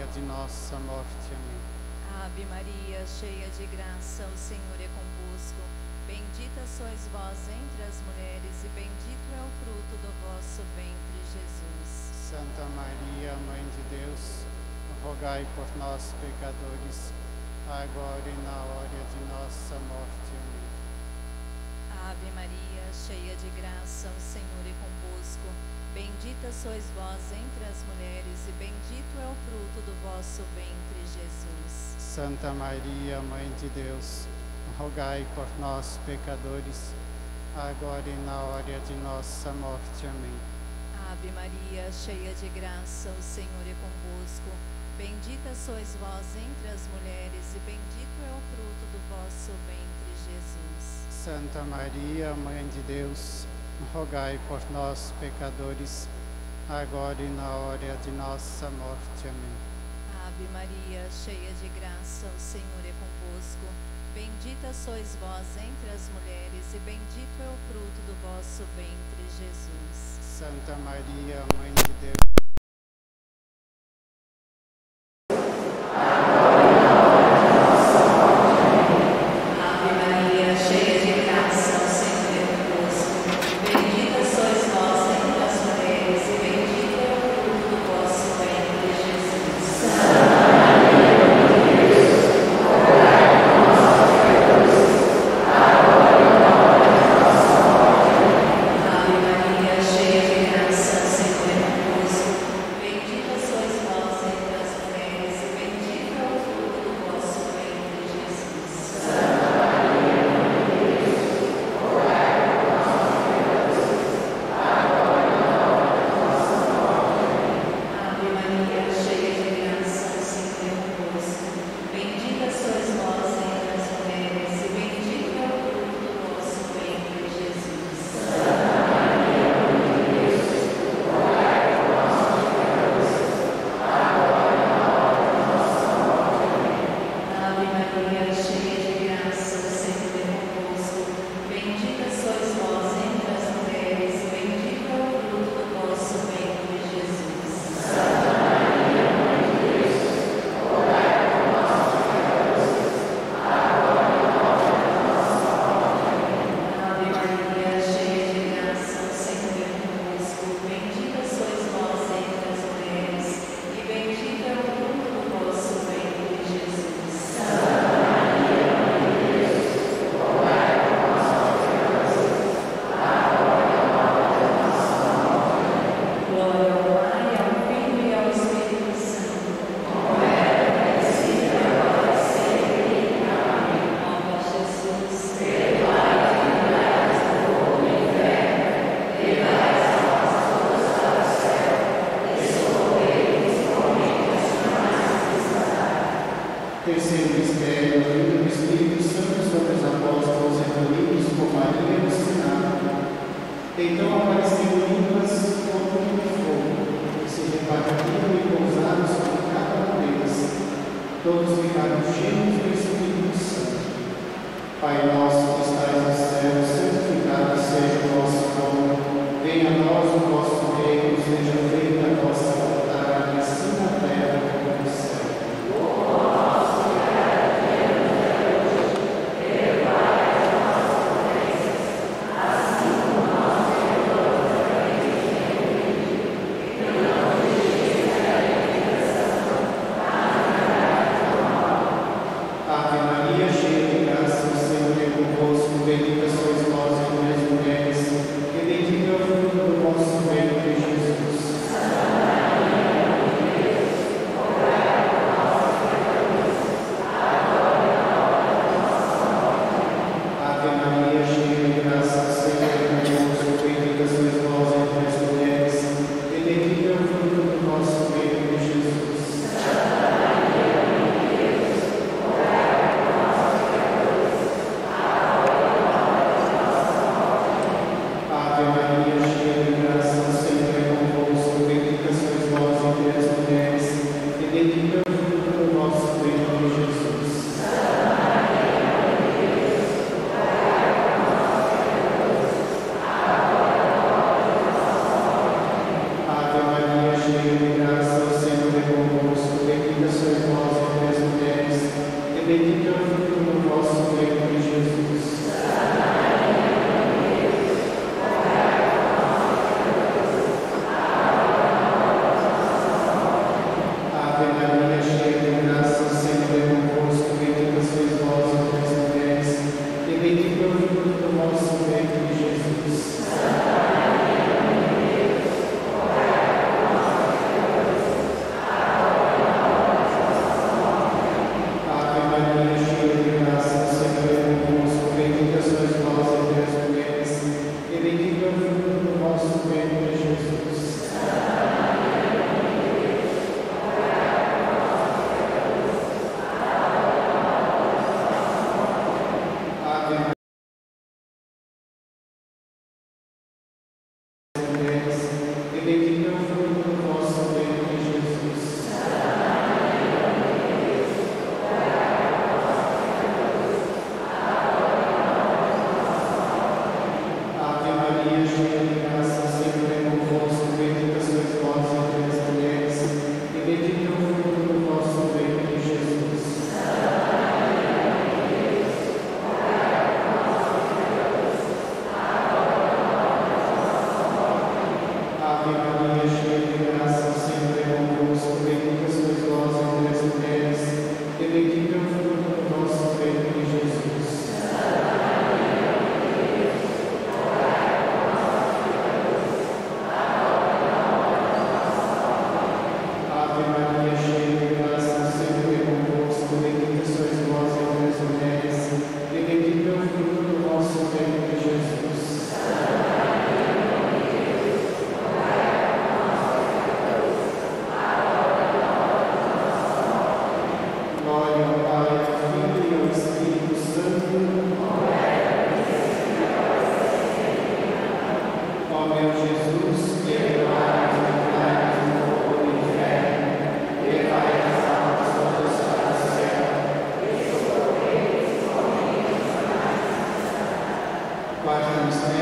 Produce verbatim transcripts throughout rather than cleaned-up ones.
hora de nossa morte. Amém. Ave Maria, cheia de graça, o Senhor é convosco. Bendita sois vós entre as mulheres, e bendito é o fruto do vosso ventre, Jesus. Santa Maria, Mãe de Deus, rogai por nós, pecadores, agora e na hora de nossa morte. Amém. Ave Maria, cheia de graça, o Senhor é convosco. Bendita sois vós entre as mulheres, e bendito é o fruto do vosso ventre, Jesus. Santa Maria, Mãe de Deus, rogai por nós, pecadores, agora e na hora de nossa morte. Amém. Ave Maria, cheia de graça, o Senhor é convosco. Bendita sois vós entre as mulheres, e bendito é o fruto do vosso ventre, Jesus. Santa Maria, Mãe de Deus, rogai por nós, pecadores, agora e na hora de nossa morte. Amém. Ave Maria, cheia de graça, o Senhor é convosco. Bendita sois vós entre as mulheres, e bendito é o fruto do vosso ventre, Jesus. Santa Maria, Mãe de Deus, terceiro mistério, a vinda do Espírito Santo sobre os apóstolos reunidos com Maria no cenáculo. Então apareceram línguas como de fogo, que se repartiram e pousaram sobre cada um deles. Todos ficaram cheios do Espírito Santo. Pai nosso que estais no céu, santificado seja o vosso nome. Venha a nós o vosso reino, seja feita a vossa vontade, assim na terra como no céu. Bendita sois vós entre as mulheres, e bendito é o fruto do vosso ventre,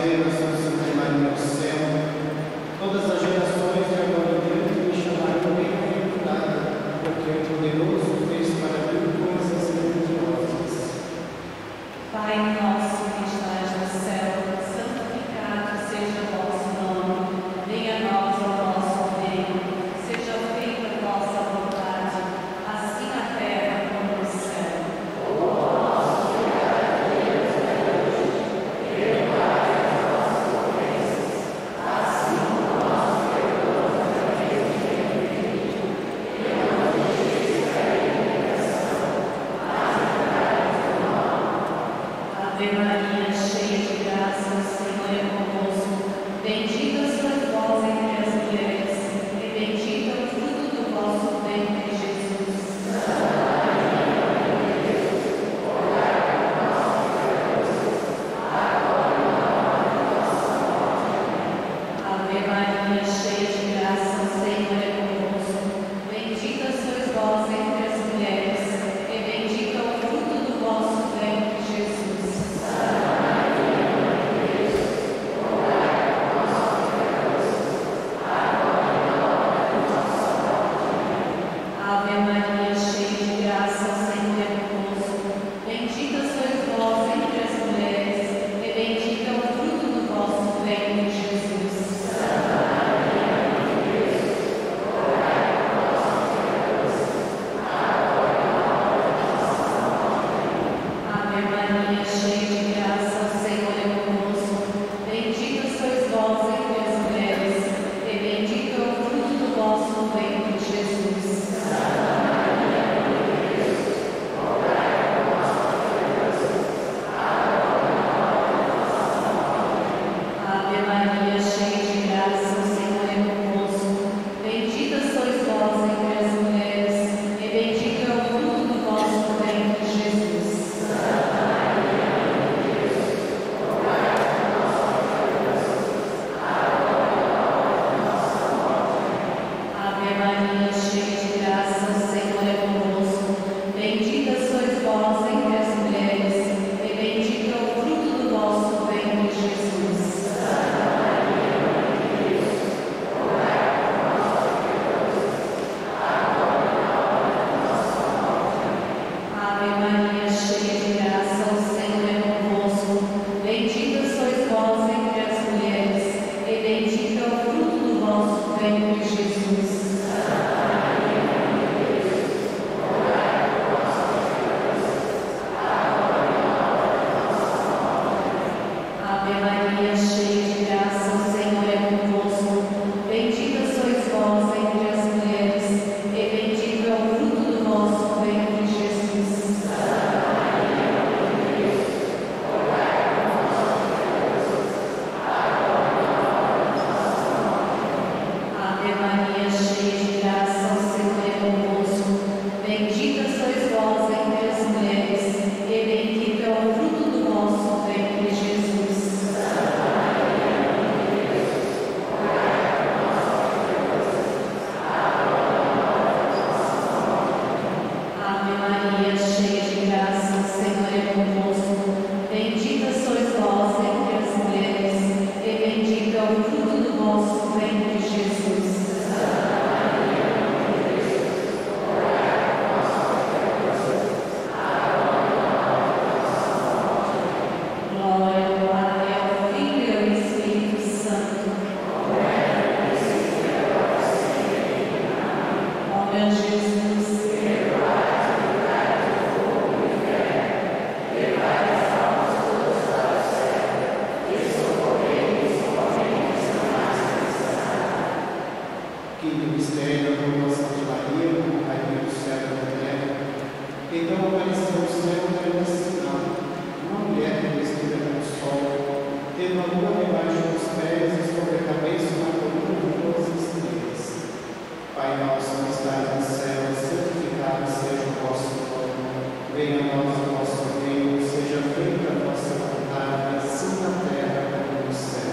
peregrinações de Santa Maria no céu, todas as gerações de agora em diante me chamarão bem-aventurada, porque o poderoso fez para mim coisas grandiosas. Pai nosso que estás no céu, santificado seja o vosso nome. Venha a nós o vosso reino. Seja feita a vossa vontade, assim na terra como no céu. Ave Maria, cheia de graça, o Senhor é convosco. Bendita sois vós entre as mulheres, e bendito é o fruto do vosso ventre, Jesus. Ave Maria, cheia de graça, o Senhor é convosco. Bendita sois vós entre as mulheres, e bendito é o fruto do vosso ventre, Jesus. Ave Maria, cheia de graça, o Senhor é convosco. Bendita sois vós entre as mulheres, e bendito é o fruto do vosso ventre, Jesus. Ave Maria, cheia de graça, o Senhor é convosco. Bendita sois vós entre as mulheres, e bendito é o fruto do vosso ventre, Jesus. Ave Maria, cheia de graça, o Senhor é convosco. Bendita sois vós entre as mulheres, e bendito é o fruto do vosso ventre, Jesus. Ave Maria, cheia de graça, o Senhor é convosco. Bendita sois vós entre as mulheres, e bendito é o fruto do vosso ventre, Jesus. Ave Maria, cheia de graça, o Senhor é convosco. Bendita sois vós entre as mulheres, e bendito é o fruto do vosso ventre, Jesus. Ave Maria, cheia de graça, o Senhor é convosco. Bendita sois vós entre as mulheres, e bendito é o fruto do vosso ventre, Jesus. Ave Maria, cheia de graça, o Senhor é convosco. Bendita sois vós entre as mulheres, e bendito é o fruto do vosso ventre, Jesus. Ave Maria, cheia de graça, o Senhor é convosco. Bendita sois vós entre as mulheres, e bendito é o fruto do vosso ventre, Jesus. Glória ao Pai, ao Filho e ao Espírito Santo. Ó meu Jesus, Quinto mistério da coroação de Maria, Rainha do céu e da terra. Então apareceu o céu e grande sinal, uma mulher vestida com o sol, tendo a lua debaixo dos pés e sobre a cabeça uma coluna de duas estrelas. Pai nosso que estás no céu, santificado seja o vosso nome. Venha a nós o vosso reino, seja feita a vossa vontade, assim na terra como no céu.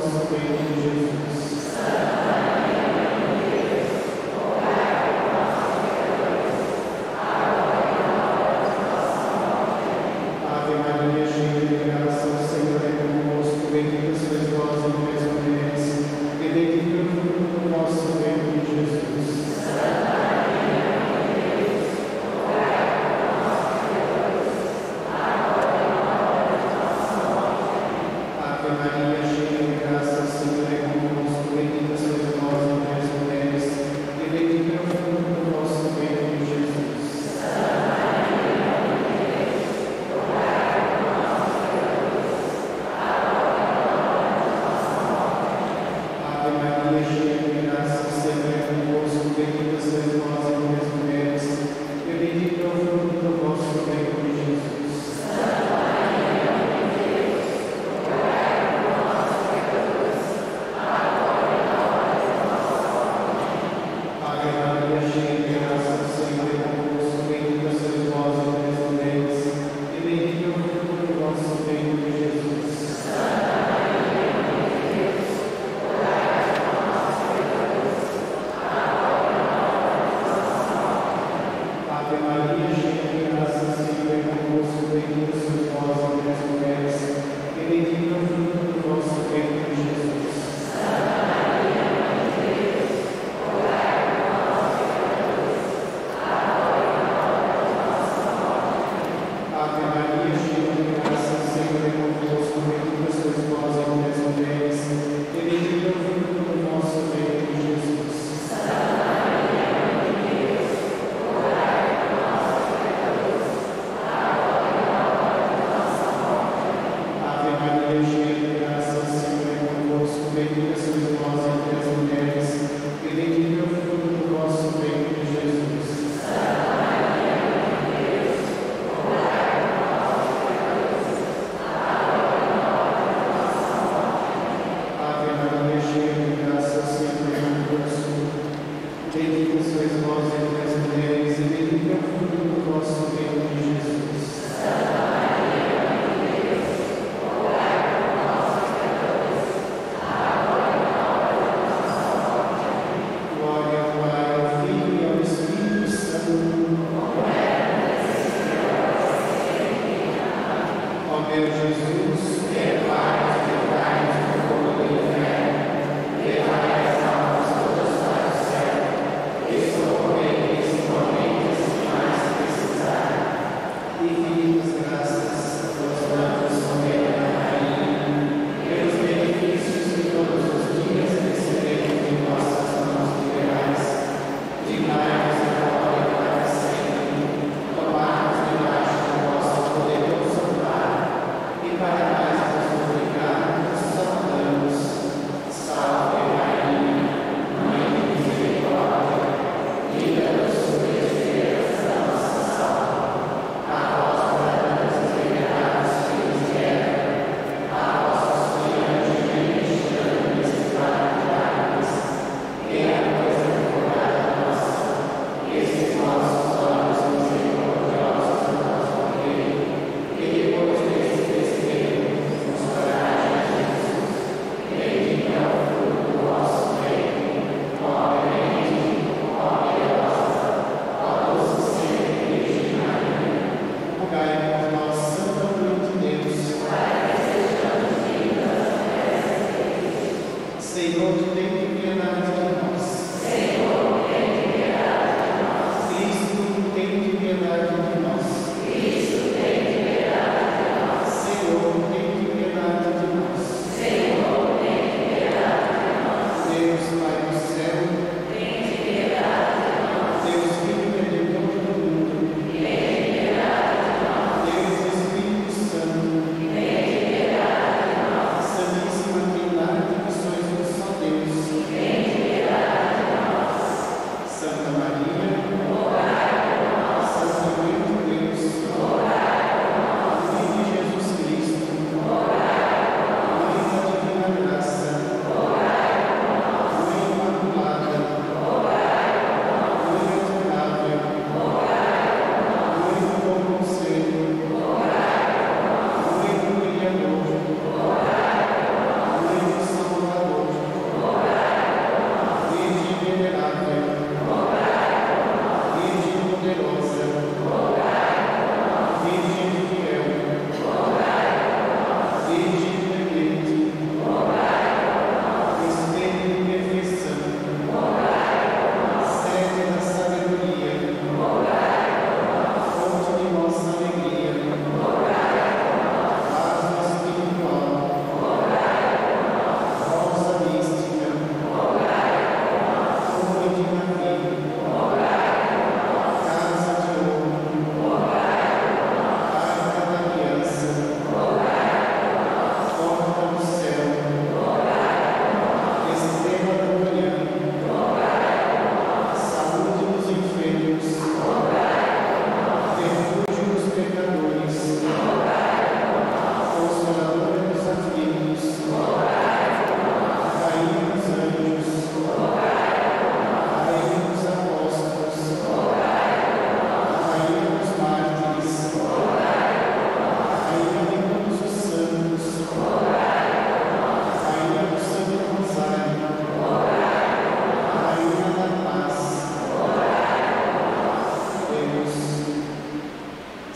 vosso ventre, Jesus. Ave Maria, cheia de graça, o Senhor é convosco. Bendita sois vós entre as mulheres, e bendito é o fruto do vosso ventre, Jesus. Ave Maria, cheia de graça, o Senhor é convosco. Bendita sois vós entre as mulheres, e bendito é o fruto do vosso ventre, Jesus. Ave Maria, cheia de graça, o Senhor é convosco. Bendita sois vós entre as mulheres, e bendito é o fruto do vosso ventre, Jesus. Ave Maria, cheia de graça, o Senhor é convosco. Bendita sois vós entre as mulheres, e bendito é o fruto do vosso ventre, Jesus. Ave Maria, cheia de graça, o Senhor é convosco. Bendita sois vós entre as mulheres, e bendito é o fruto do vosso ventre, Jesus. Ave Maria, cheia de graça, o Senhor é convosco. Bendita sois vós entre as mulheres, e bendito é o fruto do vosso ventre, Jesus. Ave Maria, cheia de graça, o Senhor é convosco. Bendita sois vós entre as mulheres, e bendito é o fruto do vosso ventre, Jesus. Ave Maria, cheia de graça, o Senhor é convosco. Bendita sois vós entre as mulheres, e bendito é o fruto do vosso ventre, Jesus. Glória ao Pai, ao Filho e ao Espírito Santo. Ó meu Jesus, perdoai os pecados do povo do inferno, levai as almas todas para o céu, e socorrei principalmente os que mais precisarem. Infinitas graças aos santos Maria Rainha, pelos benefícios que todos os dias recebemos de nossas mãos liberais. Dignai-vos agora e para sempre, tomai-nos debaixo do vosso poderoso amparo, e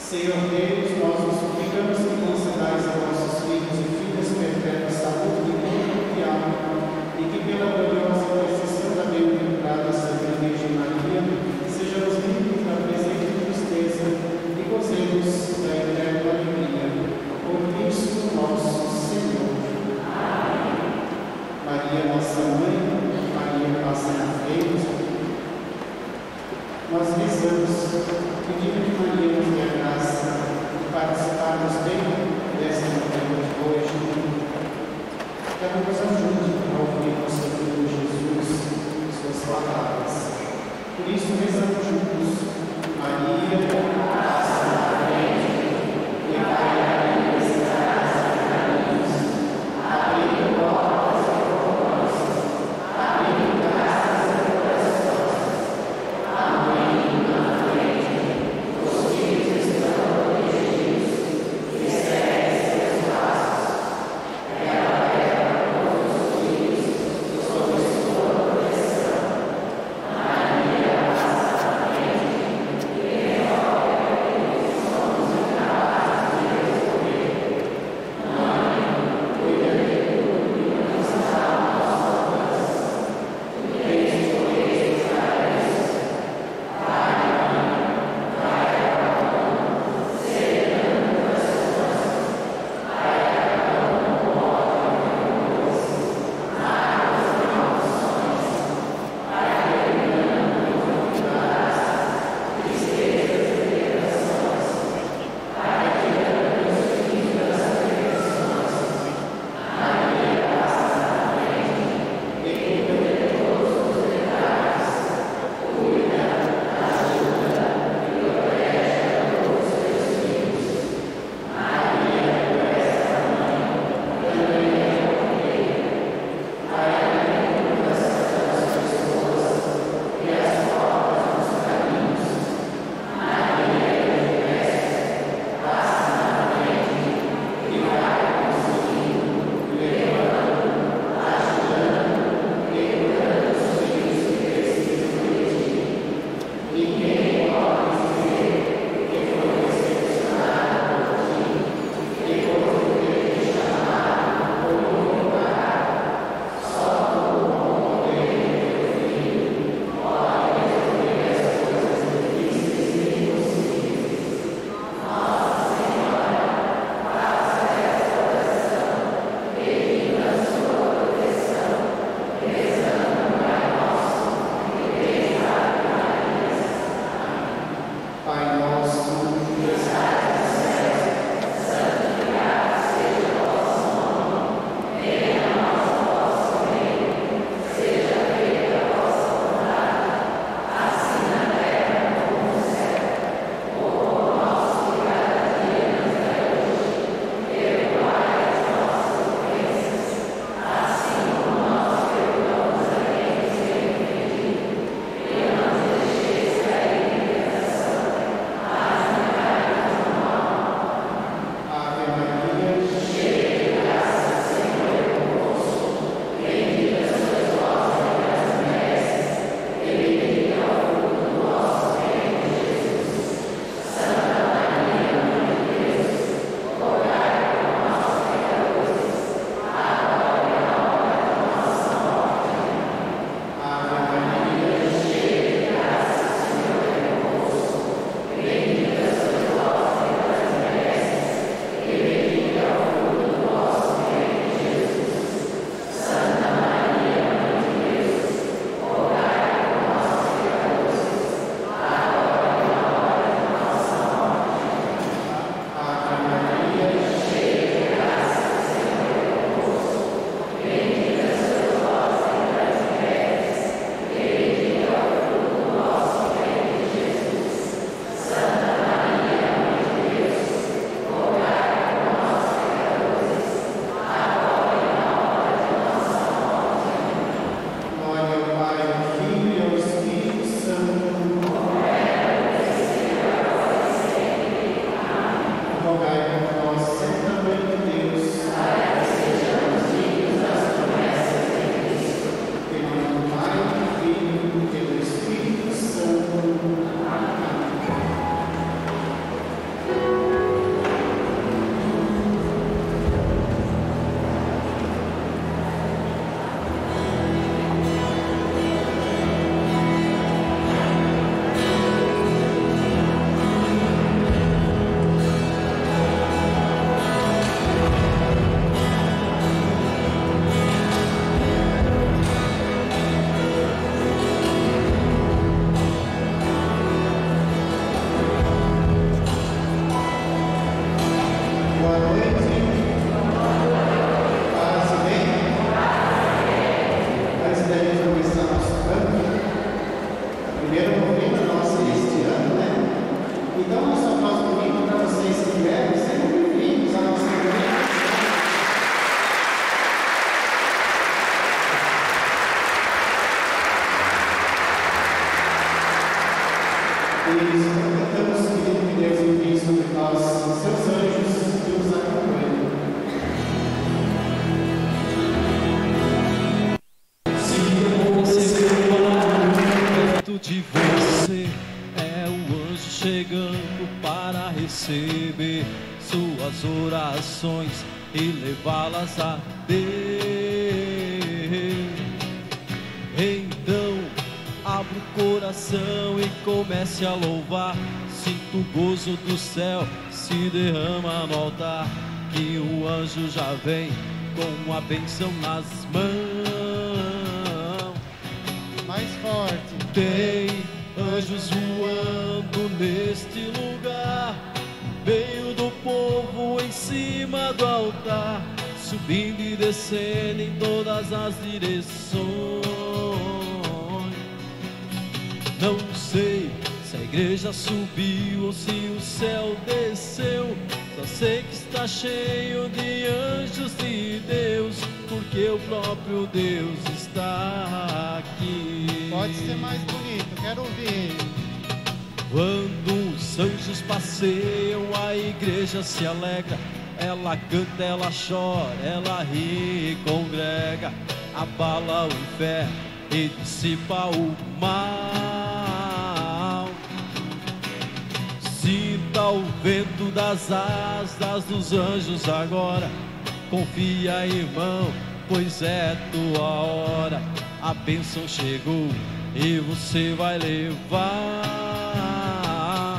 Senhor Deus, nós nos suplicamos que concedais a nossos filhos e filhas perpétua saúde de corpo e alma, e que pela gloriosa intercessão da bem-aventurada Santa Virgem Maria, sejamos livres da presente tristeza e gozemos da eterna alegria. Por Cristo nosso Senhor. Amém. Maria, nossa Mãe, Maria, passa na frente. Nós rezamos, pedindo que Maria nos dê a graça de participarmos bem desta novena de hoje, que ela nos ajude a ouvir o seu Filho Jesus e suas palavras. Por isso, rezamos juntos. Maria, passa na frente, e vai a necessidade de caminhos, abrindo portas e portas, abrindo casas e corações. Amém. Na frente, os filhos estão protegidos, e seguem seus passos. Ela leva todos os filhos sob sua proteção. Maria passa na frente e resolve aquilo que somos incapazes de resolver. Mãe, cuida de tudo que não está ao nosso alcance. Tu tens poderes para isso. Vai, Mãe, vai a cada um, serenando as forças. Vai a cada um com ódio e luz. Mata as maldições. Vai eliminando dificuldades, tristezas e tentações. Vai tirando os fins das perversões. Maria passa na frente e cuida de todos os detalhes. Cuida, ajuda e protege a todos os seus filhos. Maria, esta mãe, também é porteira. Vai abrindo as das pessoas e as portas dos caminhos. Maria, de mestre, passa na frente e vai conseguindo, levando, ajudando e curando os filhos que precisam de ti. Ninguém pode dizer que foi decepcionado por ti e por ter te chamado ou invocado. Só tu, com o poder do teu Filho, pode resolver as coisas difíceis e impossíveis. Nossa Senhora, faça esta oração, pedindo a sua proteção, rezando no Pai Nosso, que tens Ave Maria. Pai nosso, que estais nos céus, santificado seja o vosso nome. Venha a nós o vosso reino. Seja feita a vossa vontade, assim na terra como no céu. O pão nosso de cada dia nos dai hoje. Perdoai as nossas ofensas, assim como nós perdoamos a quem nos tem ofendido. E não nos deixeis cair em tentação, mas livrai-nos do mal. Ave Maria, cheia de graça, o Senhor é convosco. Bendita sois vós entre as mulheres, e bendito é o fruto do vosso ventre, Jesus. Santa Maria, Mãe de Deus, rogai por nós, pecadores, agora e na hora da nossa morte. Ave Maria, cheia de graça, o Senhor é convosco. Bendita sois vós entre as mulheres, e bendito é o fruto do vosso ventre, Jesus. Santa Maria, Mãe de Deus, rogai por nós, pecadores, agora e na hora da nossa morte. Ave Maria, cheia de graça, o Senhor é convosco. Bendita sois vós entre as mulheres, e bendito é o fruto do vosso ventre, Jesus. Santa Maria, Mãe de Deus, rogai por nós, pecadores, agora e na hora da nossa morte. Glória ao Pai, ao Filho e ao Espírito Santo. Rogai por nós, Santa Mãe de Deus, para que sejamos dignos das promessas de Cristo. Em nome do Pai, do Filho e do Espírito Santo. Amém. para receber suas orações e levá-las a Deus. Então abra o coração e comece a louvar. Sinta o gozo do céu se derrama no altar, que o anjo já vem com a bênção nas mãos. Mais forte. Tem anjos voando neste lugar, meio do povo em cima do altar, subindo e descendo em todas as direções. Não sei se a igreja subiu ou se o céu desceu, só sei que está cheio de anjos de Deus, porque o próprio Deus está aqui. Pode ser mais bonito, quero ouvir. Quando os anjos passeiam, a igreja se alegra. Ela canta, ela chora, ela ri e congrega, abala o inferno e dissipa o mal. Sinta o vento das asas dos anjos agora. Confia, irmão, pois é tua hora. A bênção chegou e você vai levar.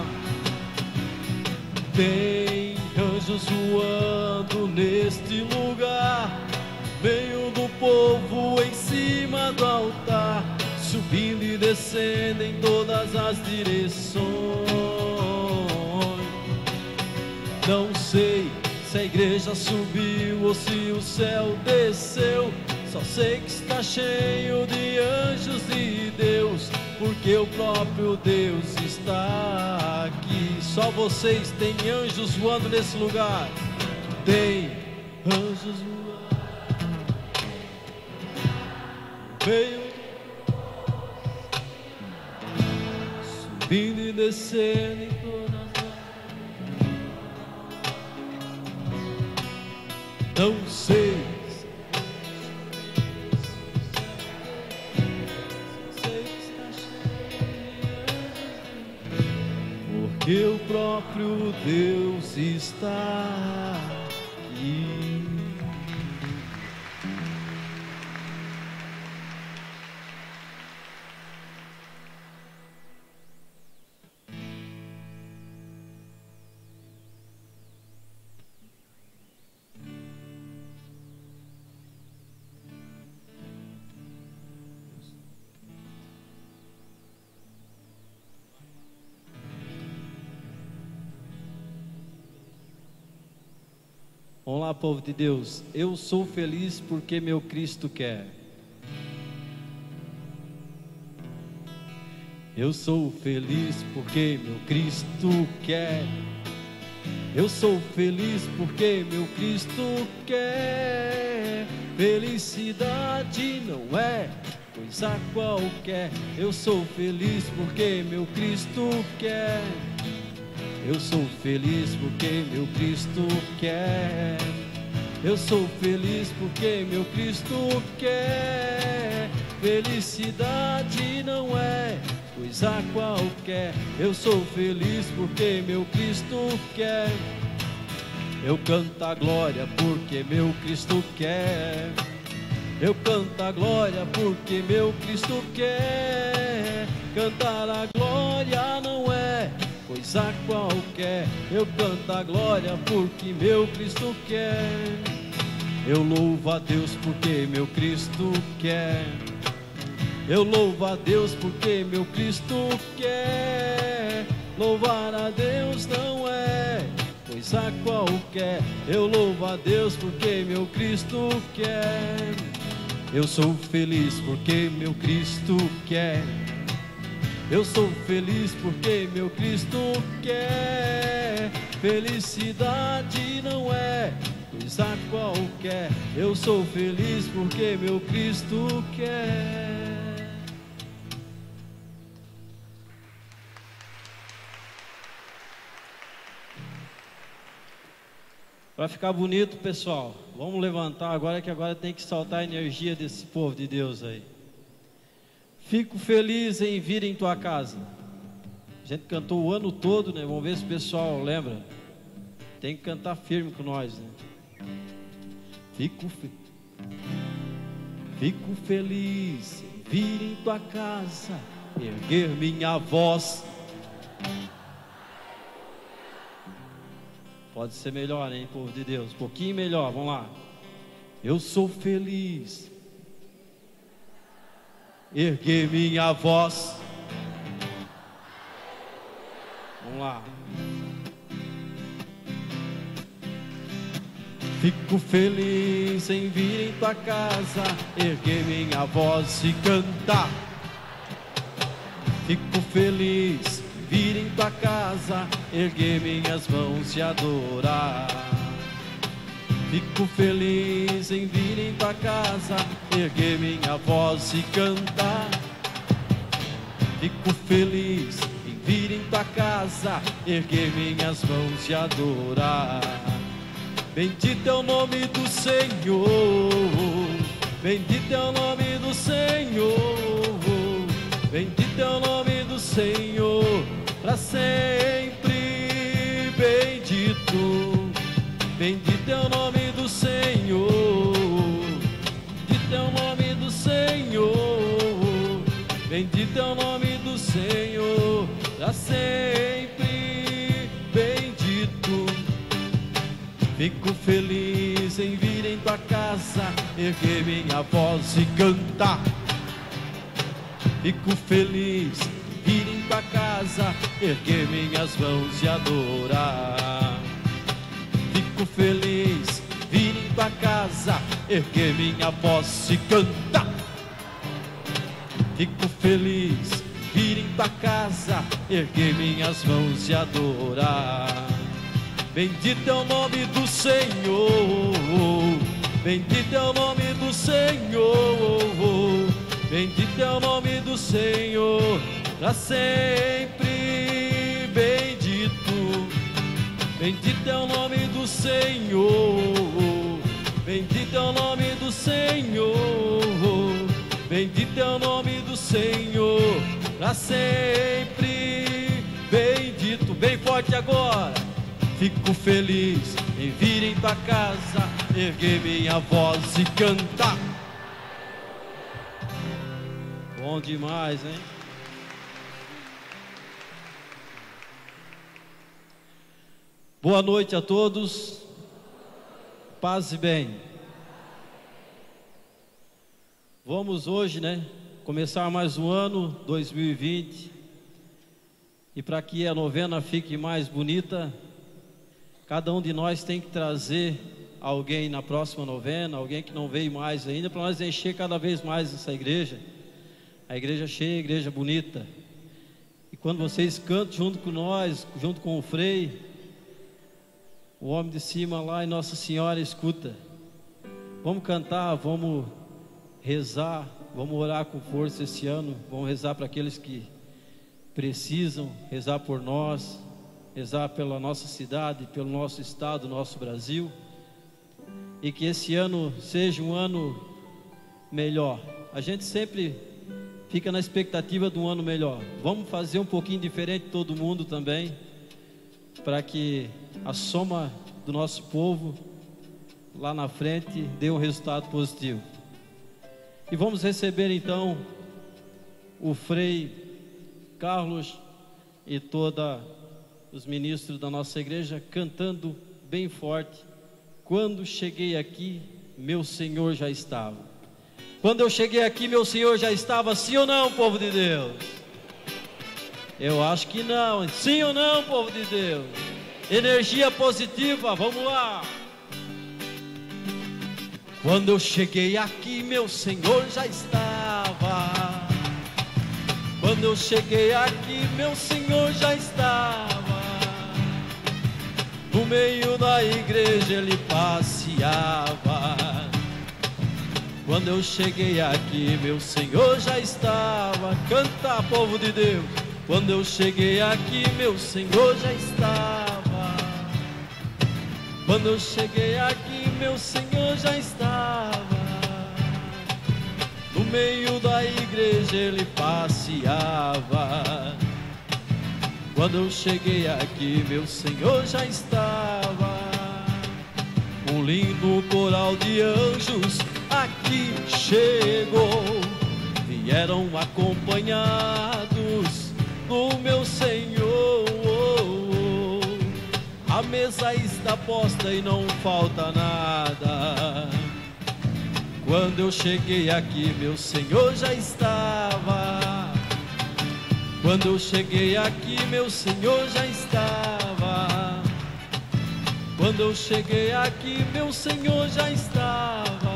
Tem anjos voando neste lugar, meio do povo em cima do altar, subindo e descendo em todas as direções. Não sei se a igreja subiu ou se o céu desceu, só sei que está cheio de anjos de Deus, porque o próprio Deus está aqui. Só vocês têm anjos voando nesse lugar. Tem anjos voando, veio subindo e descendo em todas as... Não sei, porque o próprio Deus está aqui. Vamos lá, povo de Deus. Eu sou feliz porque meu Cristo quer. Eu sou feliz porque meu Cristo quer. Eu sou feliz porque meu Cristo quer. Felicidade não é coisa qualquer. Eu sou feliz porque meu Cristo quer. Eu sou feliz porque meu Cristo quer. Eu sou feliz porque meu Cristo quer. Felicidade não é coisa qualquer. Eu sou feliz porque meu Cristo quer. Eu canto a glória porque meu Cristo quer. Eu canto a glória porque meu Cristo quer. Cantar a glória não é coisa qualquer. Eu canto a glória porque meu Cristo quer. Eu louvo a Deus porque meu Cristo quer. Eu louvo a Deus porque meu Cristo quer. Louvar a Deus não é coisa qualquer. Eu louvo a Deus porque meu Cristo quer. Eu sou feliz porque meu Cristo quer. Eu sou feliz porque meu Cristo quer. Felicidade não é coisa qualquer. Eu sou feliz porque meu Cristo quer. Para ficar bonito, pessoal, vamos levantar agora, que agora tem que soltar a energia desse povo de Deus aí. Fico feliz em vir em tua casa. gente cantou o ano todo, né? Vamos ver se o pessoal lembra. Tem que cantar firme com nós, né? Fico, fe... Fico feliz em vir em tua casa, erguer minha voz. Pode ser melhor, hein, povo de Deus? Um pouquinho melhor, vamos lá. Eu sou feliz, erguer minha voz. Vamos lá. Fico feliz em vir em tua casa, erguer minha voz e cantar. Fico feliz em vir em tua casa, erguer minhas mãos e adorar. Fico feliz em vir em tua casa, erguer minha voz e cantar. Fico feliz em vir em tua casa, erguer minhas mãos e adorar. Bendito é o nome do Senhor, bendito é o nome do Senhor, bendito é o nome do Senhor, para sempre bendito. Bendito é o nome do Senhor, bendito é o nome do Senhor, bendito é o nome do Senhor, para sempre bendito. Fico feliz em vir em tua casa, erguer minha voz e cantar. Fico feliz em vir em tua casa, erguer minhas mãos e adorar. Fico feliz em vir em tua casa, erguer minha voz e cantar. Fico feliz em vir em tua casa, erguer minhas mãos e adorar. Bendito é o nome do Senhor, bendito é o nome do Senhor, bendito é o nome do Senhor, para sempre bendito. Bendito é o nome do Senhor, bendito é o nome do Senhor, bendito é o nome do Senhor, para sempre bendito. Bem forte agora. Fico feliz em vir em tua casa, erguer minha voz e cantar. Bom demais, hein? Boa noite a todos. Paz e bem. Vamos hoje, né, começar mais um ano, dois mil e vinte. E para que a novena fique mais bonita, cada um de nós tem que trazer alguém na próxima novena, alguém que não veio mais ainda, para nós encher cada vez mais essa igreja. A igreja cheia, a igreja bonita. E quando vocês cantam junto com nós, junto com o Frei, o homem de cima lá e Nossa Senhora escuta. Vamos cantar, vamos rezar, vamos orar com força esse ano, vamos rezar para aqueles que precisam, rezar por nós, rezar pela nossa cidade, pelo nosso estado, nosso Brasil, e que esse ano seja um ano melhor. A gente sempre fica na expectativa de um ano melhor. Vamos fazer um pouquinho diferente todo mundo também, para que a soma do nosso povo lá na frente dê um resultado positivo. E vamos receber então o Frei Carlos e toda os ministros da nossa igreja cantando bem forte: quando cheguei aqui, meu Senhor já estava. Quando eu cheguei aqui, meu Senhor já estava. Sim ou não, povo de Deus? Eu acho que não. Sim ou não, povo de Deus? Energia positiva, vamos lá. Quando eu cheguei aqui, meu Senhor já estava. Quando eu cheguei aqui, meu Senhor já estava. No meio da igreja ele passeava. Quando eu cheguei aqui, meu Senhor já estava. Canta, povo de Deus. Quando eu cheguei aqui, meu Senhor já estava. Quando eu cheguei aqui, meu Senhor já estava. No meio da igreja ele passeava. Quando eu cheguei aqui, meu Senhor já estava. Um lindo coral de anjos aqui chegou. Vieram acompanhados do meu Senhor. A mesa está posta e não falta nada. Quando eu cheguei aqui, meu Senhor já estava. Quando eu cheguei aqui, meu Senhor já estava. Quando eu cheguei aqui, meu Senhor já estava.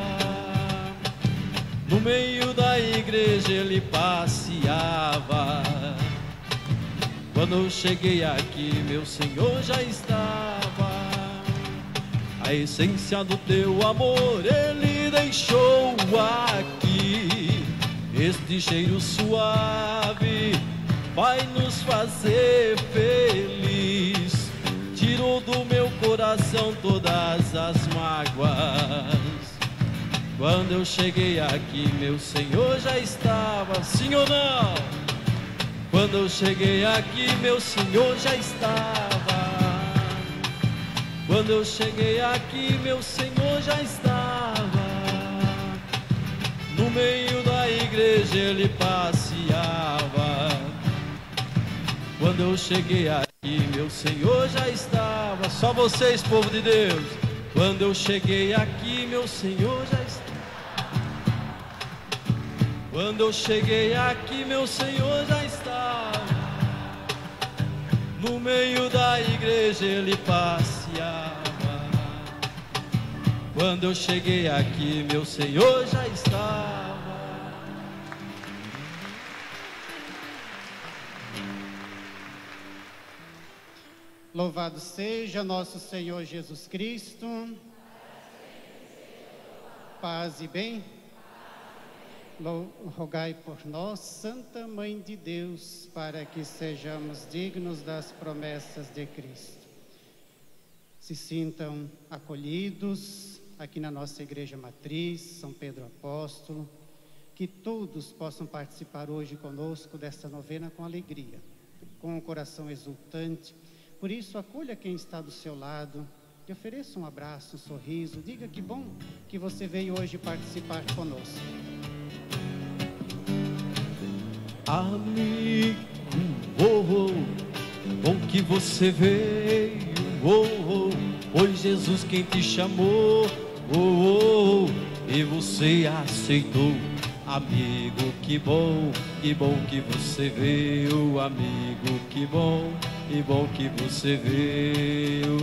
No meio da igreja ele passeava. Quando eu cheguei aqui, meu Senhor já estava. A essência do teu amor ele deixou aqui. Este cheiro suave vai nos fazer feliz. Tirou do meu coração todas as mágoas. Quando eu cheguei aqui, meu Senhor já estava. Sim ou não? Quando eu cheguei aqui, meu Senhor já estava. Quando eu cheguei aqui, meu Senhor já estava. No meio da igreja ele passeava. Quando eu cheguei aqui, meu Senhor já estava. Só vocês, povo de Deus. Quando eu cheguei aqui, meu Senhor já estava. Quando eu cheguei aqui, meu Senhor já estava. No meio da igreja ele passeava. Quando eu cheguei aqui, meu Senhor já estava. Louvado seja nosso Senhor Jesus Cristo. Paz e bem. Rogai por nós, Santa Mãe de Deus, para que sejamos dignos das promessas de Cristo. Se sintam acolhidos aqui na nossa Igreja Matriz, São Pedro Apóstolo, que todos possam participar hoje conosco desta novena com alegria, com o coração exultante. Por isso, acolha quem está do seu lado, e ofereça um abraço, um sorriso, diga que bom que você veio hoje participar conosco. Amigo, oh, oh, bom que você veio, oh, oh, foi Jesus quem te chamou, oh, oh, e você aceitou. Amigo, que bom, que bom que você veio, amigo, que bom, que bom que você veio.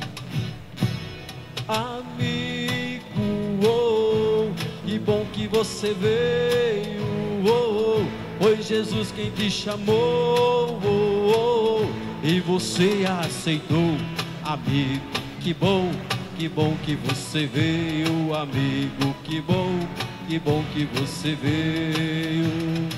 Amigo, oh, que bom que você veio, oh, oh, foi Jesus quem te chamou, oh, oh, e você aceitou. Amigo, que bom, que bom que você veio, amigo, que bom, que bom que você veio.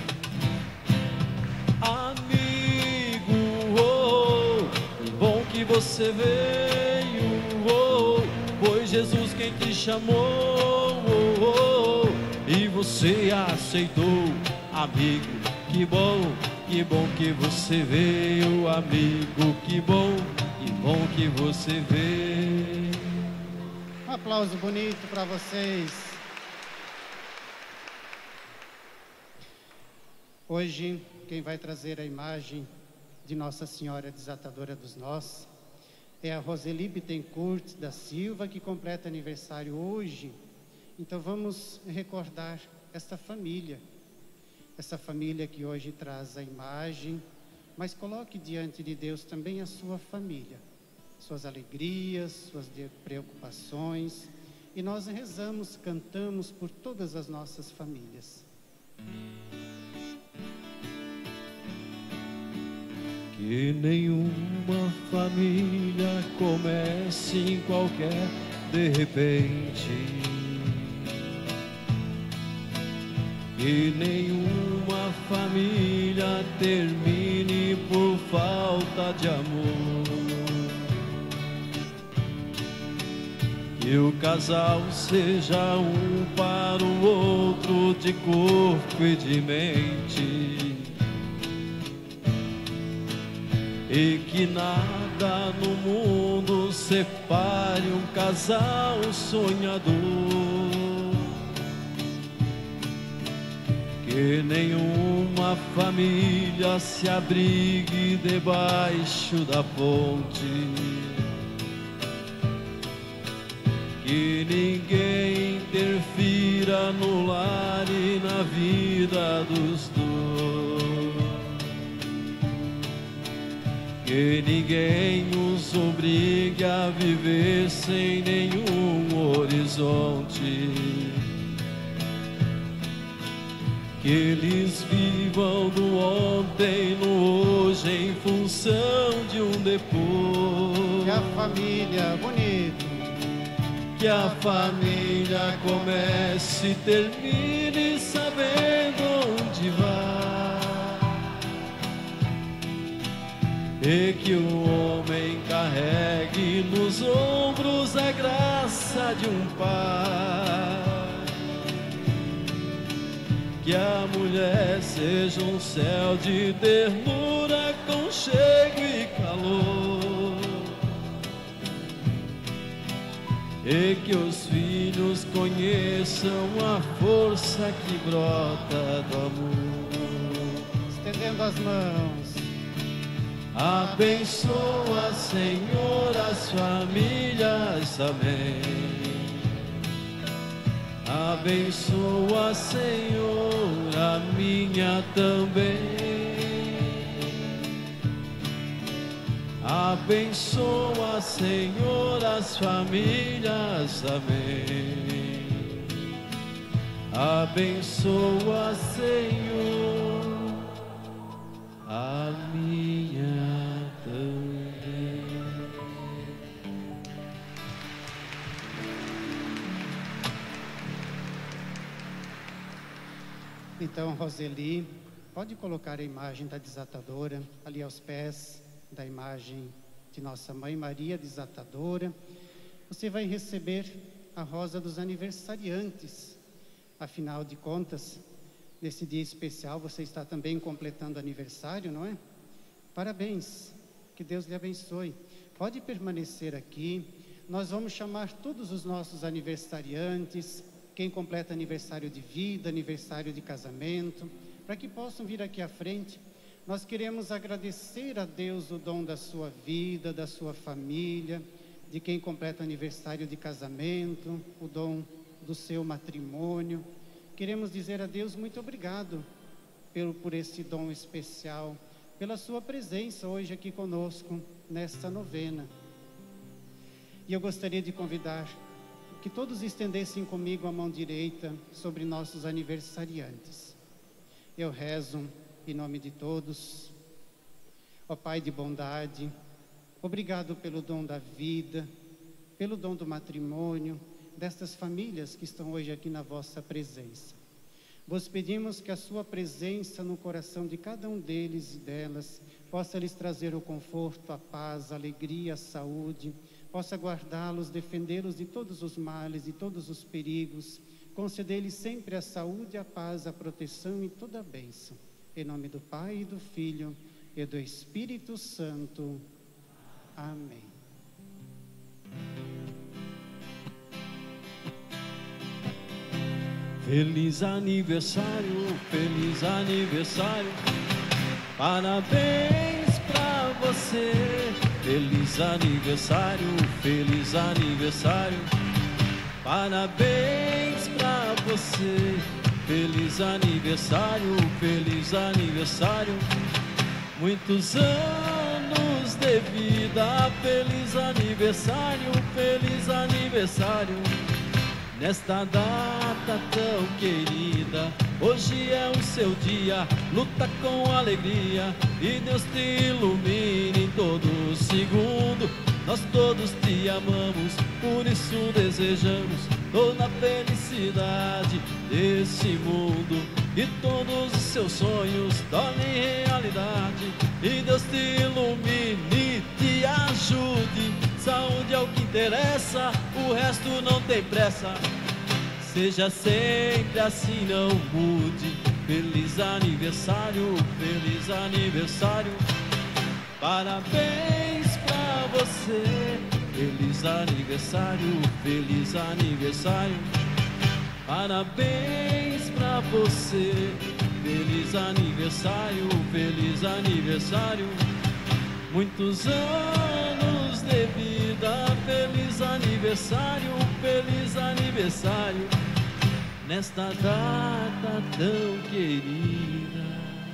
Amigo, oh, que bom que você veio, oh, foi Jesus quem te chamou, oh, oh, e você aceitou. Amigo, que bom, que bom que você veio, amigo, que bom, que bom que você veio. Um aplauso bonito para vocês. Hoje, quem vai trazer a imagem de Nossa Senhora Desatadora dos Nós é a Roseli Bittencourt da Silva, que completa aniversário hoje. Então vamos recordar esta família, essa família que hoje traz a imagem, mas coloque diante de Deus também a sua família, suas alegrias, suas preocupações, e nós rezamos, cantamos por todas as nossas famílias. Que nenhuma família comece em qualquer de repente, que nenhuma família termine por falta de amor, que o casal seja um para o outro de corpo e de mente, e que nada no mundo separe um casal sonhador, que nenhuma família se abrigue debaixo da ponte, que ninguém interfira no lar e na vida dos dois, que ninguém os obrigue a viver sem nenhum horizonte, que eles vivam do ontem no hoje em função de um depois. Que a família, bonito, que a família comece e termine sabendo onde vai, e que o homem carregue nos ombros a graça de um pai, que a mulher seja um céu de ternura, aconchego e calor, e que os filhos conheçam a força que brota do amor. Estendendo as mãos. Abençoa, Senhor, as famílias, amém. Abençoa, Senhor, a minha também. Abençoa, Senhor, as famílias, amém. Abençoa, Senhor, a minha também. Então, Roseli, pode colocar a imagem da desatadora ali aos pés da imagem de Nossa Mãe Maria Desatadora. Você vai receber a rosa dos aniversariantes. Afinal de contas, nesse dia especial, você está também completando aniversário, não é? Parabéns, que Deus lhe abençoe. Pode permanecer aqui. Nós vamos chamar todos os nossos aniversariantes, quem completa aniversário de vida, aniversário de casamento, para que possam vir aqui à frente. Nós queremos agradecer a Deus o dom da sua vida, da sua família, de quem completa aniversário de casamento, o dom do seu matrimônio. Queremos dizer a Deus muito obrigado pelo, por esse dom especial, pela sua presença hoje aqui conosco, nesta novena. E eu gostaria de convidar que todos estendessem comigo a mão direita sobre nossos aniversariantes. Eu rezo em nome de todos. Ó Pai de bondade, obrigado pelo dom da vida, pelo dom do matrimônio, destas famílias que estão hoje aqui na vossa presença. Vos pedimos que a sua presença no coração de cada um deles e delas possa lhes trazer o conforto, a paz, a alegria, a saúde, possa guardá-los, defendê-los de todos os males, de todos os perigos, conceder-lhes sempre a saúde, a paz, a proteção e toda a bênção. Em nome do Pai, e do Filho e do Espírito Santo. Amém. Feliz aniversário, feliz aniversário, parabéns pra você. Feliz aniversário, feliz aniversário, parabéns pra você. Feliz aniversário, feliz aniversário, muitos anos de vida. Feliz aniversário, feliz aniversário, nesta data tão querida. Hoje é o seu dia, luta com alegria, e Deus te ilumine em todo segundo. Nós todos te amamos, por isso desejamos toda a felicidade desse mundo, e todos os seus sonhos tornem realidade, e Deus te ilumine e te ajude. Saúde é o que interessa, o resto não tem pressa. Seja sempre assim, não mude. Feliz aniversário, feliz aniversário, Parabéns pra você, feliz aniversário, feliz aniversário. Parabéns pra você, feliz aniversário, feliz aniversário. Muitos anos de vida, feliz aniversário, feliz aniversário. Nesta data tão querida.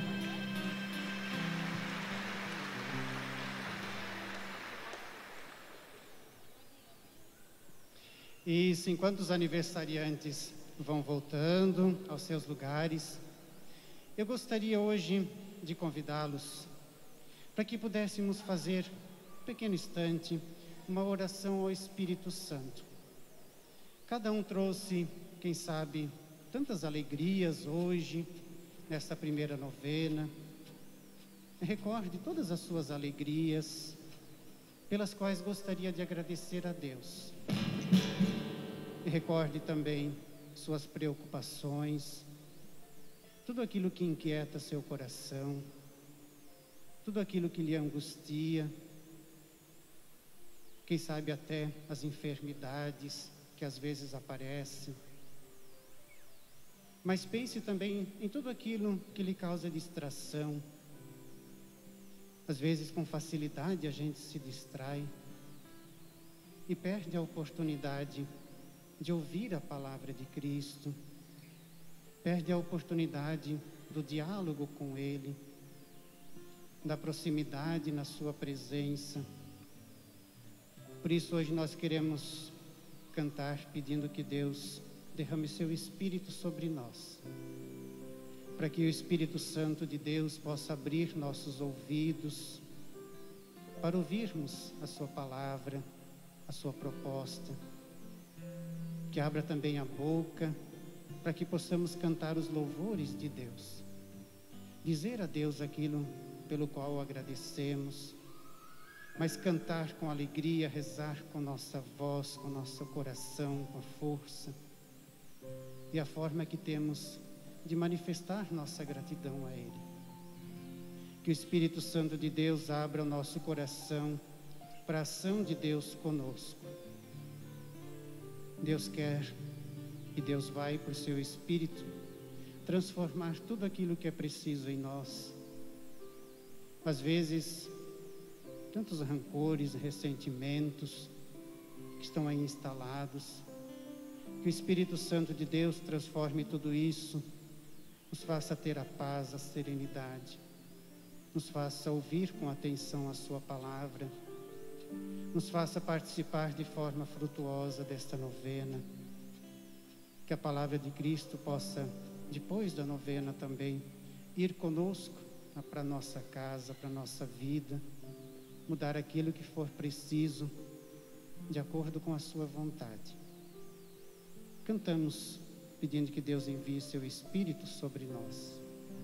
Isso, enquanto os aniversariantes vão voltando aos seus lugares, eu gostaria hoje de convidá-los para que pudéssemos fazer, um pequeno instante, uma oração ao Espírito Santo. Cada um trouxe, quem sabe, tantas alegrias hoje, nesta primeira novena. Recorde todas as suas alegrias, pelas quais gostaria de agradecer a Deus. E recorde também suas preocupações, tudo aquilo que inquieta seu coração, tudo aquilo que lhe angustia, quem sabe até as enfermidades que às vezes aparecem. Mas pense também em tudo aquilo que lhe causa distração. Às vezes, com facilidade, a gente se distrai e perde a oportunidade de ouvir a palavra de Cristo, perde a oportunidade do diálogo com Ele, da proximidade na sua presença. Por isso, hoje nós queremos cantar pedindo que Deus derrame seu Espírito sobre nós, para que o Espírito Santo de Deus possa abrir nossos ouvidos para ouvirmos a sua palavra, a sua proposta, que abra também a boca para que possamos cantar os louvores de Deus, dizer a Deus aquilo pelo qual agradecemos, mas cantar com alegria, rezar com nossa voz, com nosso coração, com força, e a forma que temos de manifestar nossa gratidão a Ele. Que o Espírito Santo de Deus abra o nosso coração para a ação de Deus conosco. Deus quer e Deus vai, por seu Espírito, transformar tudo aquilo que é preciso em nós. Às vezes, tantos rancores, ressentimentos que estão aí instalados. Que o Espírito Santo de Deus transforme tudo isso, nos faça ter a paz, a serenidade, nos faça ouvir com atenção a sua palavra, nos faça participar de forma frutuosa desta novena. Que a palavra de Cristo possa, depois da novena também, ir conosco para a nossa casa, para a nossa vida, mudar aquilo que for preciso, de acordo com a sua vontade. Cantamos pedindo que Deus envie seu Espírito sobre nós.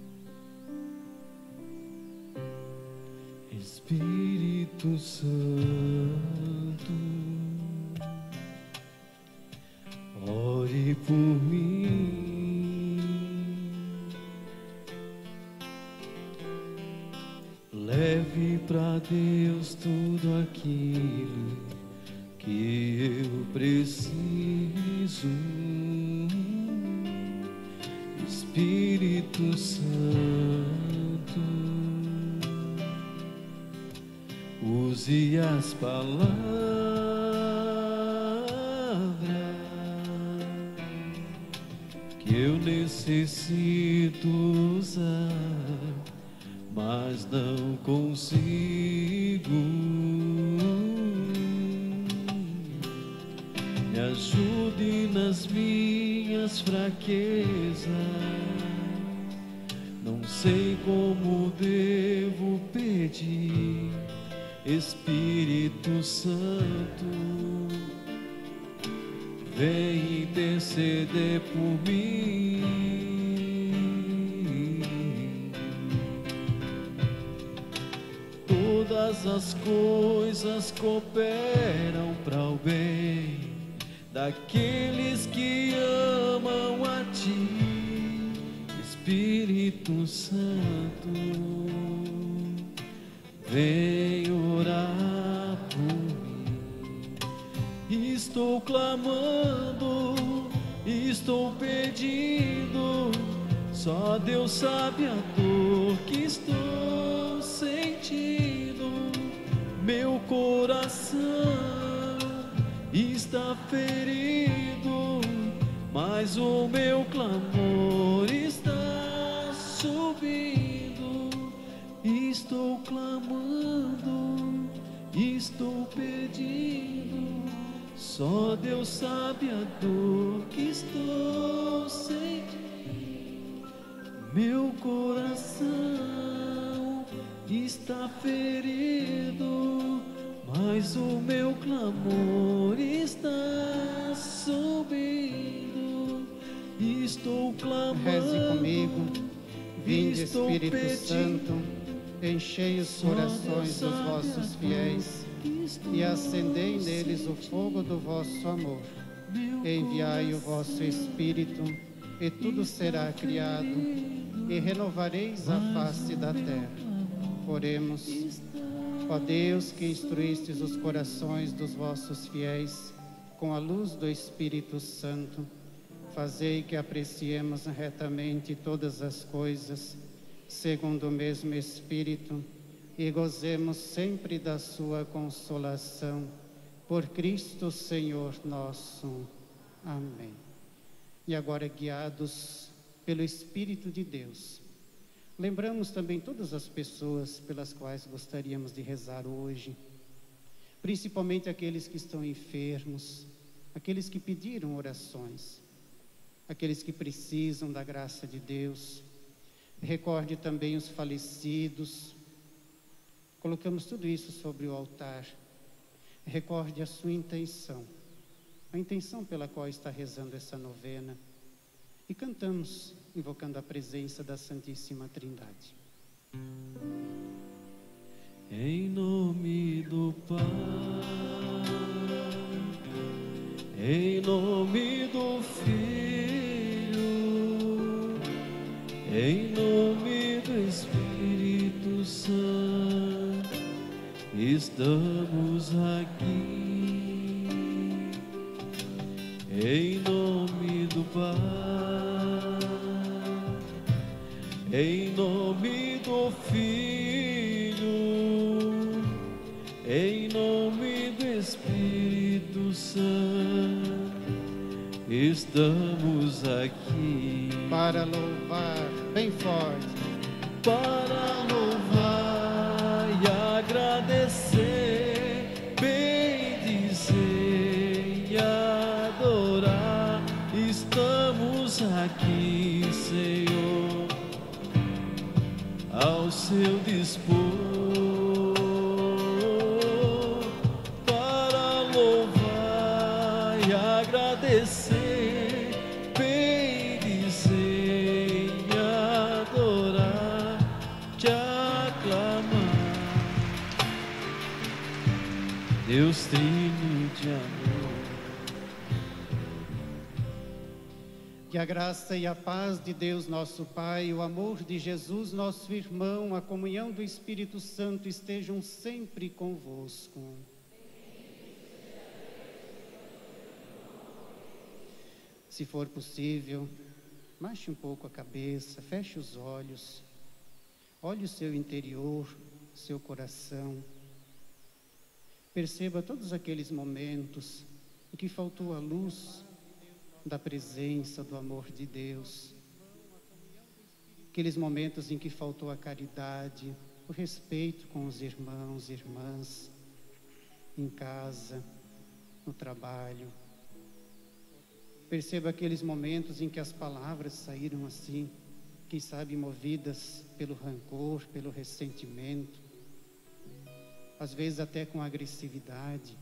Espírito Santo, ore por mim, leve para Deus tudo aquilo que eu preciso. Espírito Santo, use as palavras que eu necessito usar, mas não consigo. Me ajude nas minhas fraquezas, não sei como devo pedir. Espírito Santo, vem interceder por mim. Todas as coisas cooperam para o bem daqueles que amam a Ti, Espírito Santo. vem orar por mim. Estou clamando, estou pedindo, só Deus sabe a dor que estou sentindo. Meu coração está ferido, mas o meu clamor está subindo. Estou clamando, estou pedindo, só Deus sabe a dor que estou sentindo. Meu coração está ferido, mas o meu clamor está subindo. Estou clamando. Reze comigo. Vinde, estou Espírito pedindo, Santo, enchei os corações dos vossos fiéis e acendei neles o fogo do vosso amor. Enviai o vosso Espírito, e tudo será criado, e renovareis a face da terra. Oremos. Ó Deus, que instruístes os corações dos vossos fiéis com a luz do Espírito Santo, fazei que apreciemos retamente todas as coisas, segundo o mesmo Espírito, e gozemos sempre da sua consolação. Por Cristo Senhor nosso. Amém. E agora, guiados pelo Espírito de Deus, lembramos também todas as pessoas pelas quais gostaríamos de rezar hoje, principalmente aqueles que estão enfermos, aqueles que pediram orações, aqueles que precisam da graça de Deus. Recorde também os falecidos. Colocamos tudo isso sobre o altar. Recorde a sua intenção, a intenção pela qual está rezando essa novena. E cantamos, invocando a presença da Santíssima Trindade. Em nome do Pai, em nome do Filho, em nome do Espírito Santo, estamos aqui. Em nome do Pai, em nome do Filho, em nome do Espírito Santo, estamos aqui Para louvar bem forte, para louvar e agradecer, bendizer e adorar. Estamos aqui, Senhor, ao seu dispor, para louvar e agradecer, bendizer e adorar, te aclamar. Deus Trino de amor. que a graça e a paz de Deus nosso Pai, o amor de Jesus nosso irmão, a comunhão do Espírito Santo estejam sempre convosco. Se for possível, baixe um pouco a cabeça, feche os olhos, olhe o seu interior, seu coração. Perceba todos aqueles momentos em que faltou a luz da presença, do amor de Deus. Aqueles momentos em que faltou a caridade, o respeito com os irmãos e irmãs, em casa, no trabalho. Perceba aqueles momentos em que as palavras saíram assim, quem sabe movidas pelo rancor, pelo ressentimento, às vezes até com agressividade.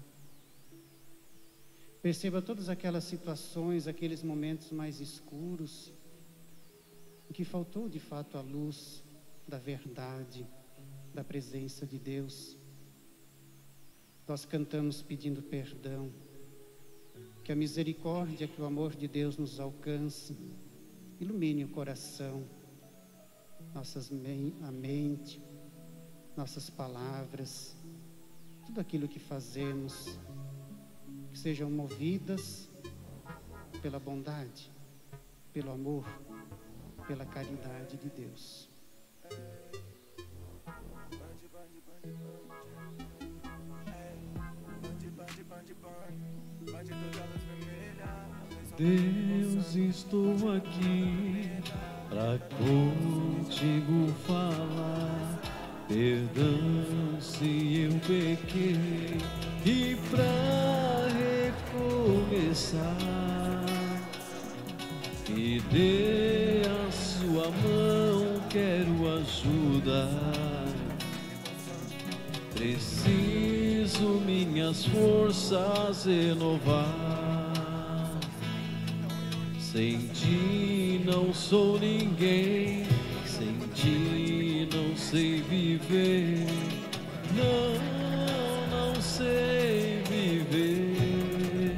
Perceba todas aquelas situações, aqueles momentos mais escuros, em que faltou de fato a luz da verdade, da presença de Deus. Nós cantamos pedindo perdão, que a misericórdia, que o amor de Deus nos alcance, ilumine o coração, nossas men- a mente, nossas palavras, tudo aquilo que fazemos, que sejam movidas pela bondade, pelo amor, pela caridade de Deus. Deus, estou aqui pra contigo falar. Perdão se eu pequei e pra recomeçar, me dê a sua mão, quero ajudar. Preciso minhas forças renovar. Sem ti não sou ninguém, sem ti não sei viver. Não, não sei viver.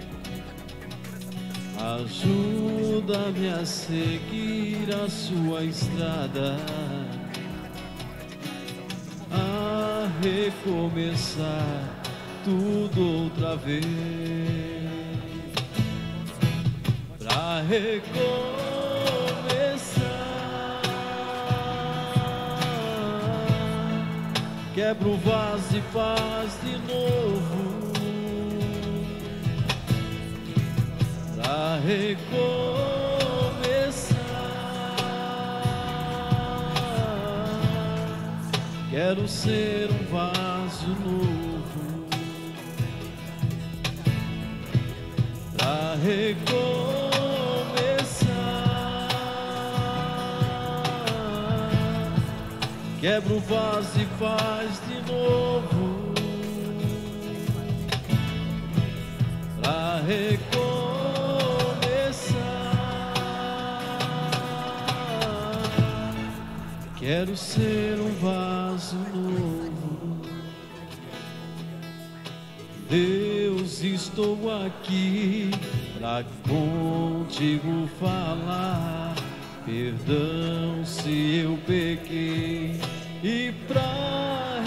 Ajuda-me a seguir a sua estrada, a recomeçar tudo outra vez. Pra recomeçar, quebra o vaso e faz de novo. Pra recomeçar, quero ser um vaso novo. Pra recomeçar, quebra o vaso e faz de novo. Pra recomeçar, quero ser um vaso novo. Deus, estou aqui pra contigo falar. Perdão se eu pequei e pra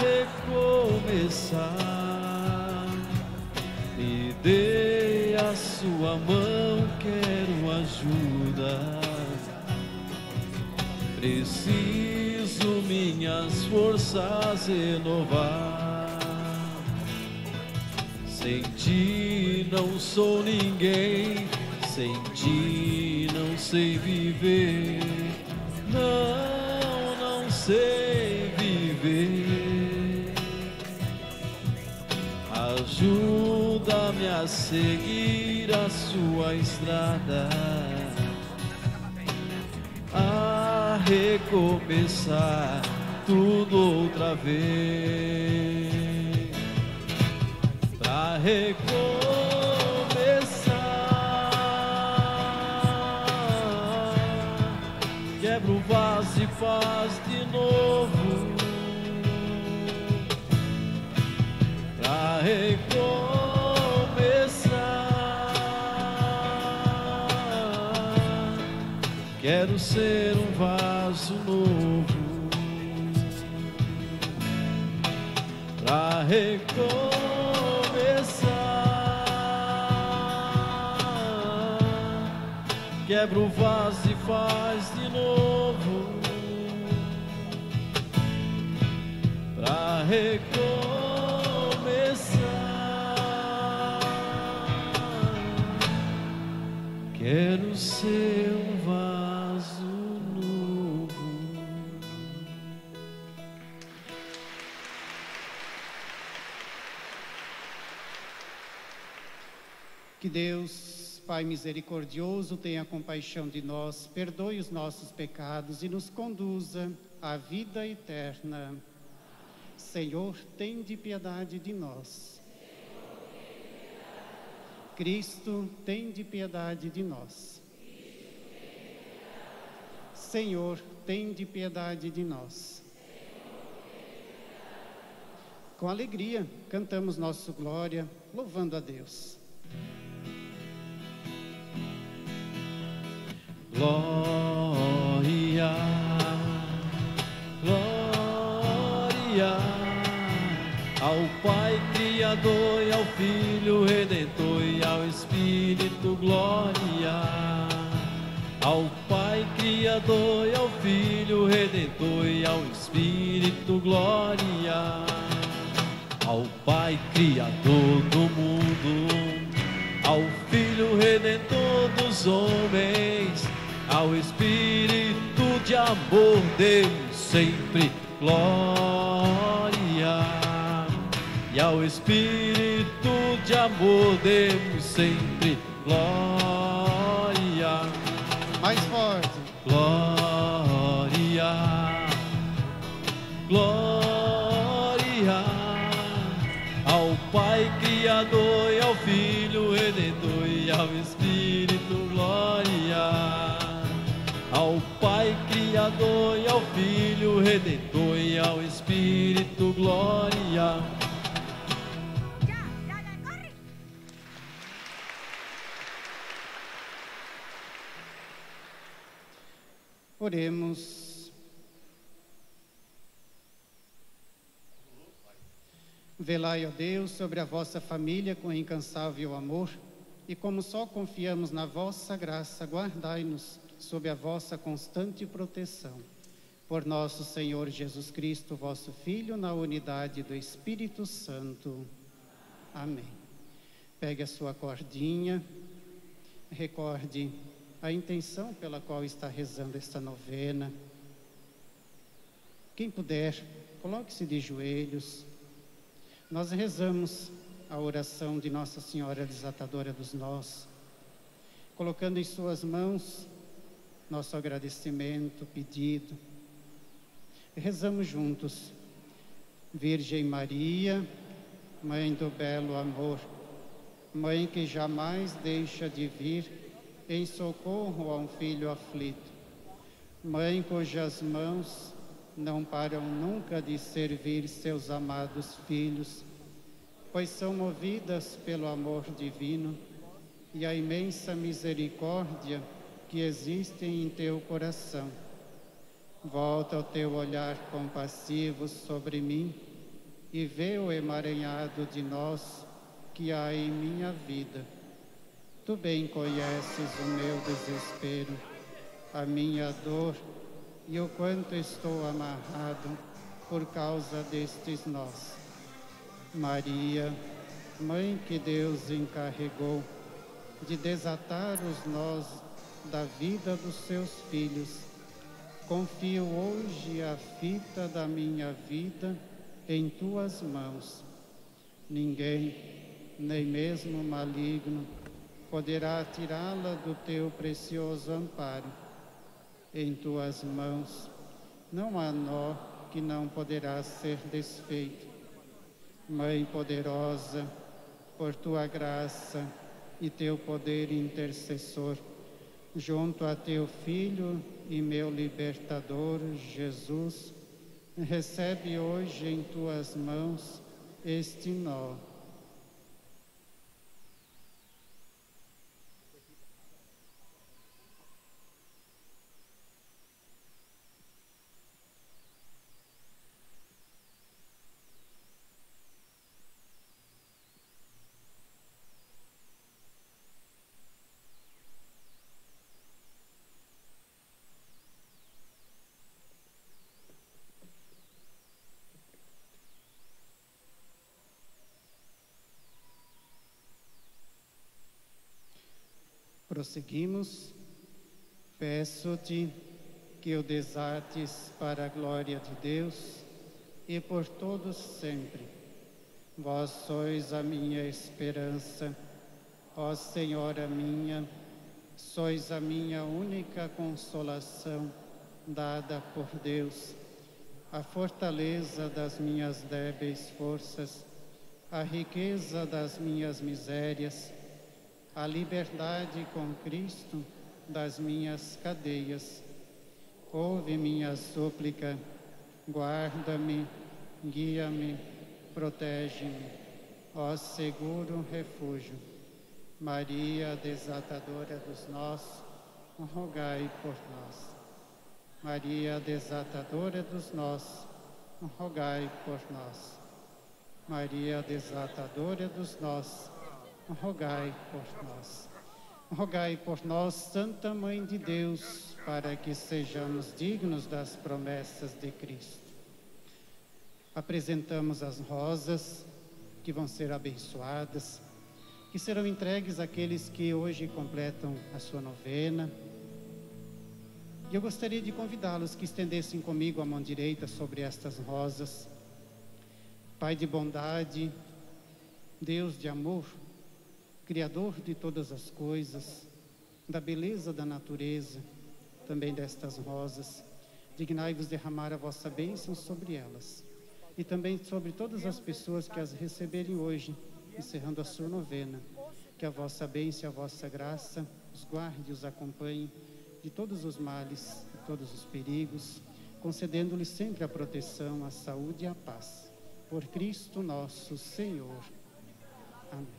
recomeçar, me dê a sua mão, quero ajuda. Preciso minhas forças renovar. Sem ti não sou ninguém, sem ti não sei viver. Não, não sei viver. Ajuda-me a seguir a sua estrada, a recomeçar tudo outra vez. Pra recomeçar, quebra o vaso e faz de novo. Pra recomeçar, quero ser um vaso novo. Pra recomeçar, quebra o vaso e faz de novo. Pra recomeçar, quero ser um vaso novo. Que Deus, Pai misericordioso, tenha compaixão de nós, perdoe os nossos pecados e nos conduza à vida eterna. Senhor, tende piedade de nós. Cristo, tende piedade de nós. Senhor, tende piedade de nós. Com alegria, cantamos nosso glória, louvando a Deus. Glória, glória Criador e ao Filho Redentor e ao Espírito glória. Ao Pai Criador e ao Filho Redentor e ao Espírito glória. Ao Pai Criador do mundo, ao Filho Redentor dos homens, ao Espírito de amor, Deus sempre glória. E ao Espírito de amor, Deus sempre glória. Mais forte. Glória, glória ao Pai Criador e ao Filho Redentor e ao Espírito glória. Ao Pai Criador e ao Filho Redentor e ao Espírito glória. Oremos. Velai, ó Deus, sobre a vossa família com incansável amor, e como só confiamos na vossa graça, guardai-nos sob a vossa constante proteção. Por nosso Senhor Jesus Cristo, vosso Filho, na unidade do Espírito Santo. Amém. Pegue a sua cordinha, recorde a intenção pela qual está rezando esta novena. Quem puder, coloque-se de joelhos. Nós rezamos a oração de Nossa Senhora Desatadora dos Nós, colocando em suas mãos nosso agradecimento, pedido. Rezamos juntos. Virgem Maria, Mãe do belo amor, Mãe que jamais deixa de vir em socorro a um filho aflito, Mãe cujas mãos não param nunca de servir seus amados filhos, pois são movidas pelo amor divino e a imensa misericórdia que existe em teu coração. Volta o teu olhar compassivo sobre mim e vê o emaranhado de nós que há em minha vida. Tu bem conheces o meu desespero, a minha dor e o quanto estou amarrado por causa destes nós. Maria, Mãe que Deus encarregou de desatar os nós da vida dos seus filhos, confio hoje a fita da minha vida em tuas mãos. Ninguém, nem mesmo o maligno, poderá tirá-la do teu precioso amparo. Em tuas mãos não há nó que não poderá ser desfeito. Mãe poderosa, por tua graça e teu poder intercessor, junto a teu Filho e meu libertador, Jesus, recebe hoje em tuas mãos este nó. Prosseguimos. Peço-te que o desates para a glória de Deus e por todos sempre. Vós sois a minha esperança, ó Senhora minha, sois a minha única consolação dada por Deus, a fortaleza das minhas débeis forças, a riqueza das minhas misérias, a liberdade com Cristo das minhas cadeias. Ouve minha súplica, guarda-me, guia-me, protege-me, ó seguro refúgio. Maria, desatadora dos nós, rogai por nós. Maria, desatadora dos nós, rogai por nós. Maria, desatadora dos nós, rogai por nós. Rogai por nós, Santa Mãe de Deus, para que sejamos dignos das promessas de Cristo. Apresentamos as rosas que vão ser abençoadas, que serão entregues àqueles que hoje completam a sua novena. E eu gostaria de convidá-los que estendessem comigo a mão direita sobre estas rosas. Pai de bondade, Deus de amor, Criador de todas as coisas, da beleza da natureza, também destas rosas, dignai-vos derramar a vossa bênção sobre elas, e também sobre todas as pessoas que as receberem hoje, encerrando a sua novena. Que a vossa bênção e a vossa graça os guarde e os acompanhe de todos os males, de todos os perigos, concedendo-lhes sempre a proteção, a saúde e a paz. Por Cristo nosso Senhor. Amém.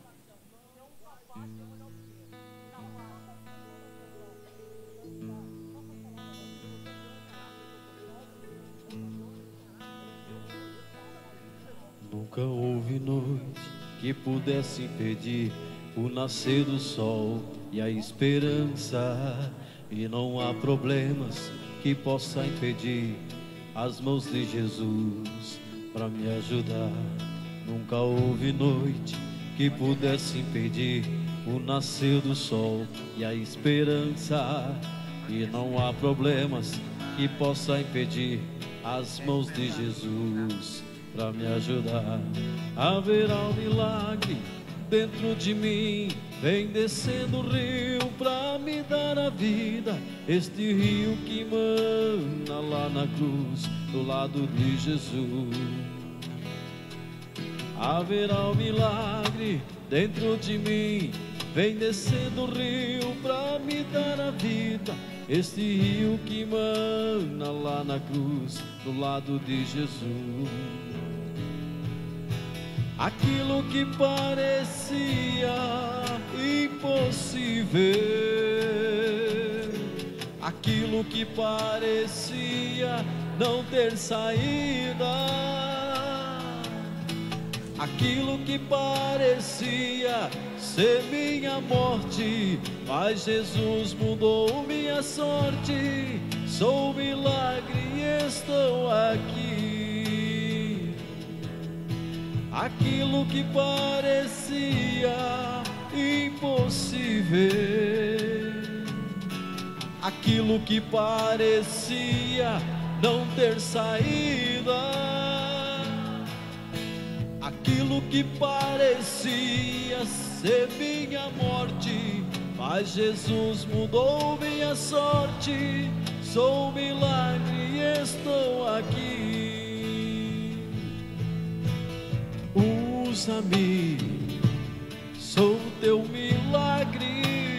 Nunca houve noite que pudesse impedir o nascer do sol e a esperança, e não há problemas que possa impedir as mãos de Jesus para me ajudar. Nunca houve noite que pudesse impedir o nascer do sol e a esperança, e não há problemas que possa impedir as mãos de Jesus para me ajudar. Haverá um milagre dentro de mim, vem descendo o rio para me dar a vida, este rio que mana lá na cruz, do lado de Jesus. Haverá um milagre dentro de mim, vem descendo o rio para me dar a vida, este rio que mana lá na cruz, do lado de Jesus. Aquilo que parecia impossível, aquilo que parecia não ter saída, aquilo que parecia ser minha morte, mas Jesus mudou minha sorte. Sou um milagre e estou aqui. Aquilo que parecia impossível, aquilo que parecia não ter saída, aquilo que parecia ser minha morte, mas Jesus mudou minha sorte. Sou um milagre e estou aqui. Usa-me, sou teu milagre.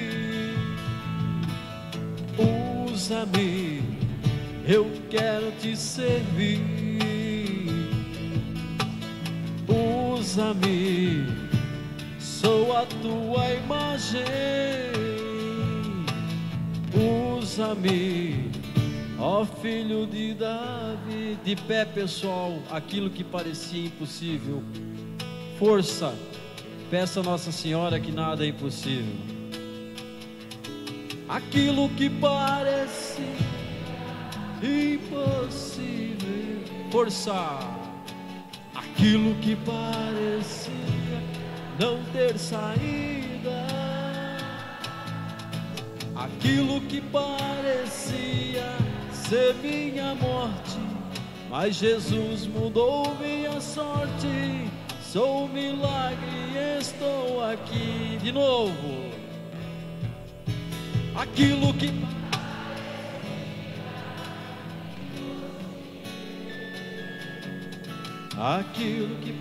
Usa-me, eu quero te servir. Usa-me, sou a tua imagem. Usa-me, ó filho de Davi. De pé, pessoal, aquilo que parecia impossível. Força, peça a Nossa Senhora que nada é impossível. Aquilo que parece impossível, força. Aquilo que parecia não ter saída, aquilo que parecia ser minha morte, mas Jesus mudou minha sorte. Sou um milagre e estou aqui. De novo. Aquilo que Aquilo que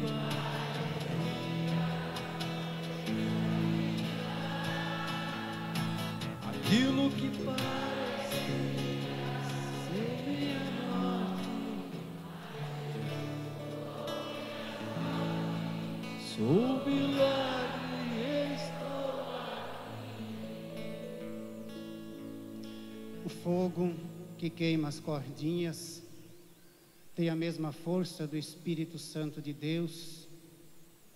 Aquilo que parece ser minha morte, sou um milagre e estou aqui. O fogo que queima as cordinhas tem a mesma força do Espírito Santo de Deus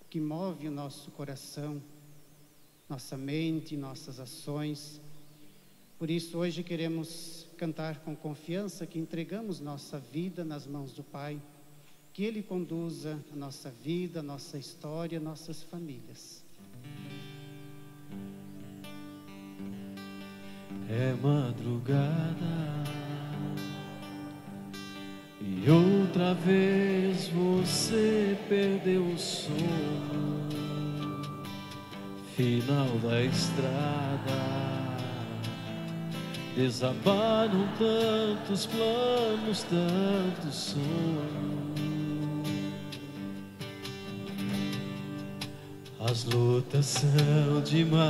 que move o nosso coração, nossa mente, nossas ações. Por isso, hoje queremos cantar com confiança que entregamos nossa vida nas mãos do Pai, que Ele conduza a nossa vida, a nossa história, nossas famílias. É madrugada e outra vez você perdeu o sono. Final da estrada, desabaram tantos planos, tantos sonhos. As lutas são demais.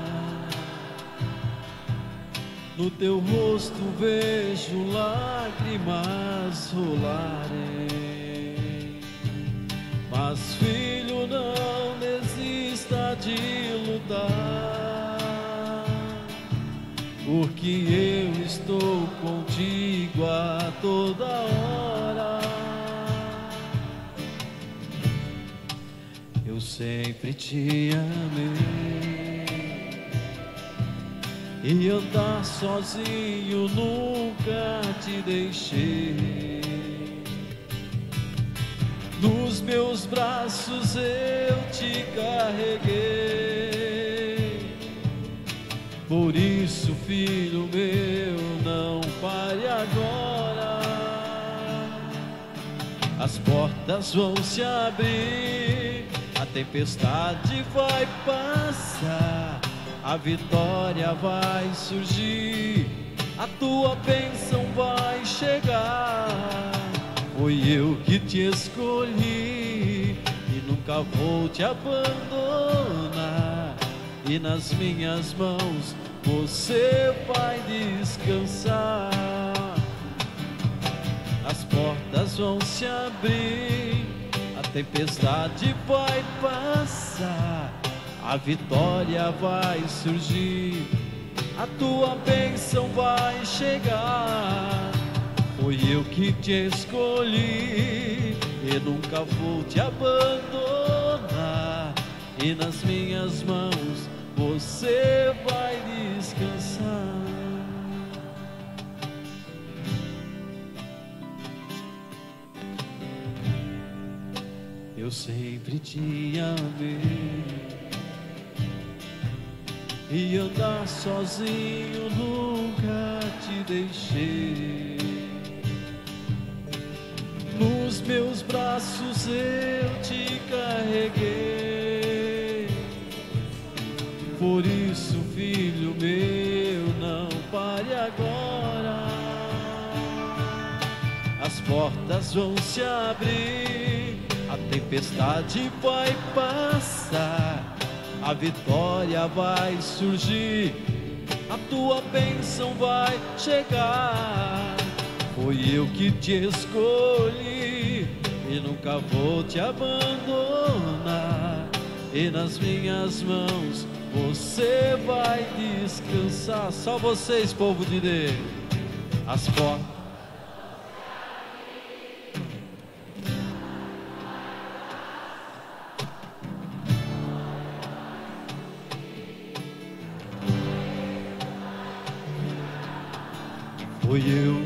No teu rosto vejo lágrimas rolarem. Mas filho, não desista de lutar, porque eu estou contigo a toda hora. Eu sempre te amei, e andar sozinho nunca te deixei. Nos meus braços eu te carreguei. Por isso, filho meu, não pare agora. As portas vão se abrir, a tempestade vai passar, a vitória vai surgir, a tua bênção vai chegar. Foi eu que te escolhi e nunca vou te abandonar. E nas minhas mãos você vai descansar. As portas vão se abrir, a tempestade vai passar, a vitória vai surgir, a tua bênção vai chegar. Foi eu que te escolhi e nunca vou te abandonar. E nas minhas mãos você vai descansar. Eu sempre te amei, e andar sozinho nunca te deixei. Nos meus braços eu te carreguei. Por isso, filho meu, não pare agora. As portas vão se abrir, a tempestade vai passar, a vitória vai surgir, a tua bênção vai chegar. Foi eu que te escolhi e nunca vou te abandonar. E nas minhas mãos você vai descansar. Só vocês, povo de Deus. As portas. Foi eu.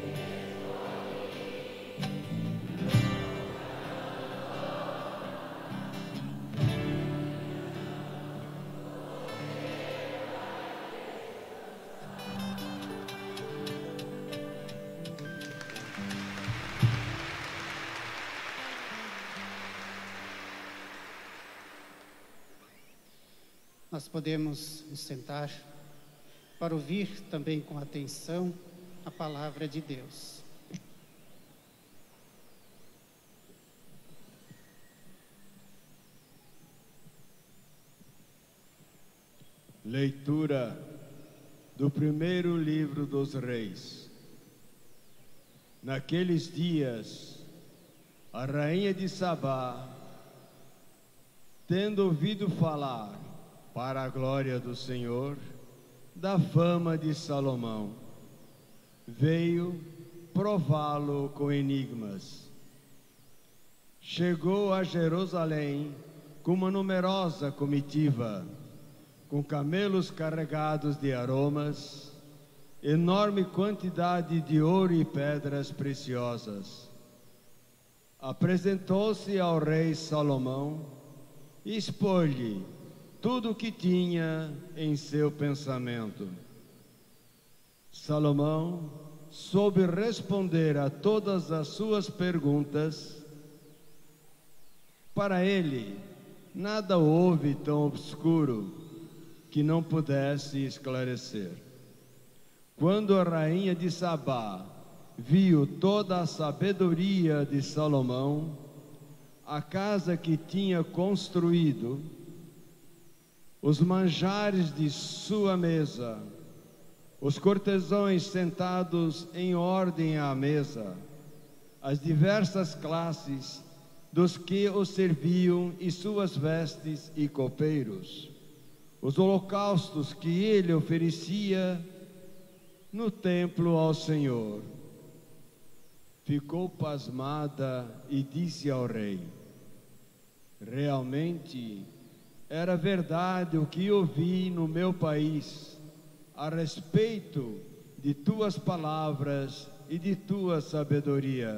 Nós podemos nos sentar para ouvir também com atenção a palavra de Deus. Leitura do primeiro livro dos Reis. Naqueles dias, a rainha de Sabá, tendo ouvido falar, para a glória do Senhor, da fama de Salomão, veio prová-lo com enigmas. Chegou a Jerusalém com uma numerosa comitiva, com camelos carregados de aromas, enorme quantidade de ouro e pedras preciosas. Apresentou-se ao rei Salomão e expôs-lhe tudo o que tinha em seu pensamento. Salomão soube responder a todas as suas perguntas. Para ele, nada houve tão obscuro que não pudesse esclarecer. Quando a rainha de Sabá viu toda a sabedoria de Salomão, a casa que tinha construído, os manjares de sua mesa, os cortesãos sentados em ordem à mesa, as diversas classes dos que o serviam e suas vestes e copeiros, os holocaustos que ele oferecia no templo ao Senhor. Ficou pasmada e disse ao rei: realmente era verdade o que ouvi no meu país a respeito de tuas palavras e de tua sabedoria.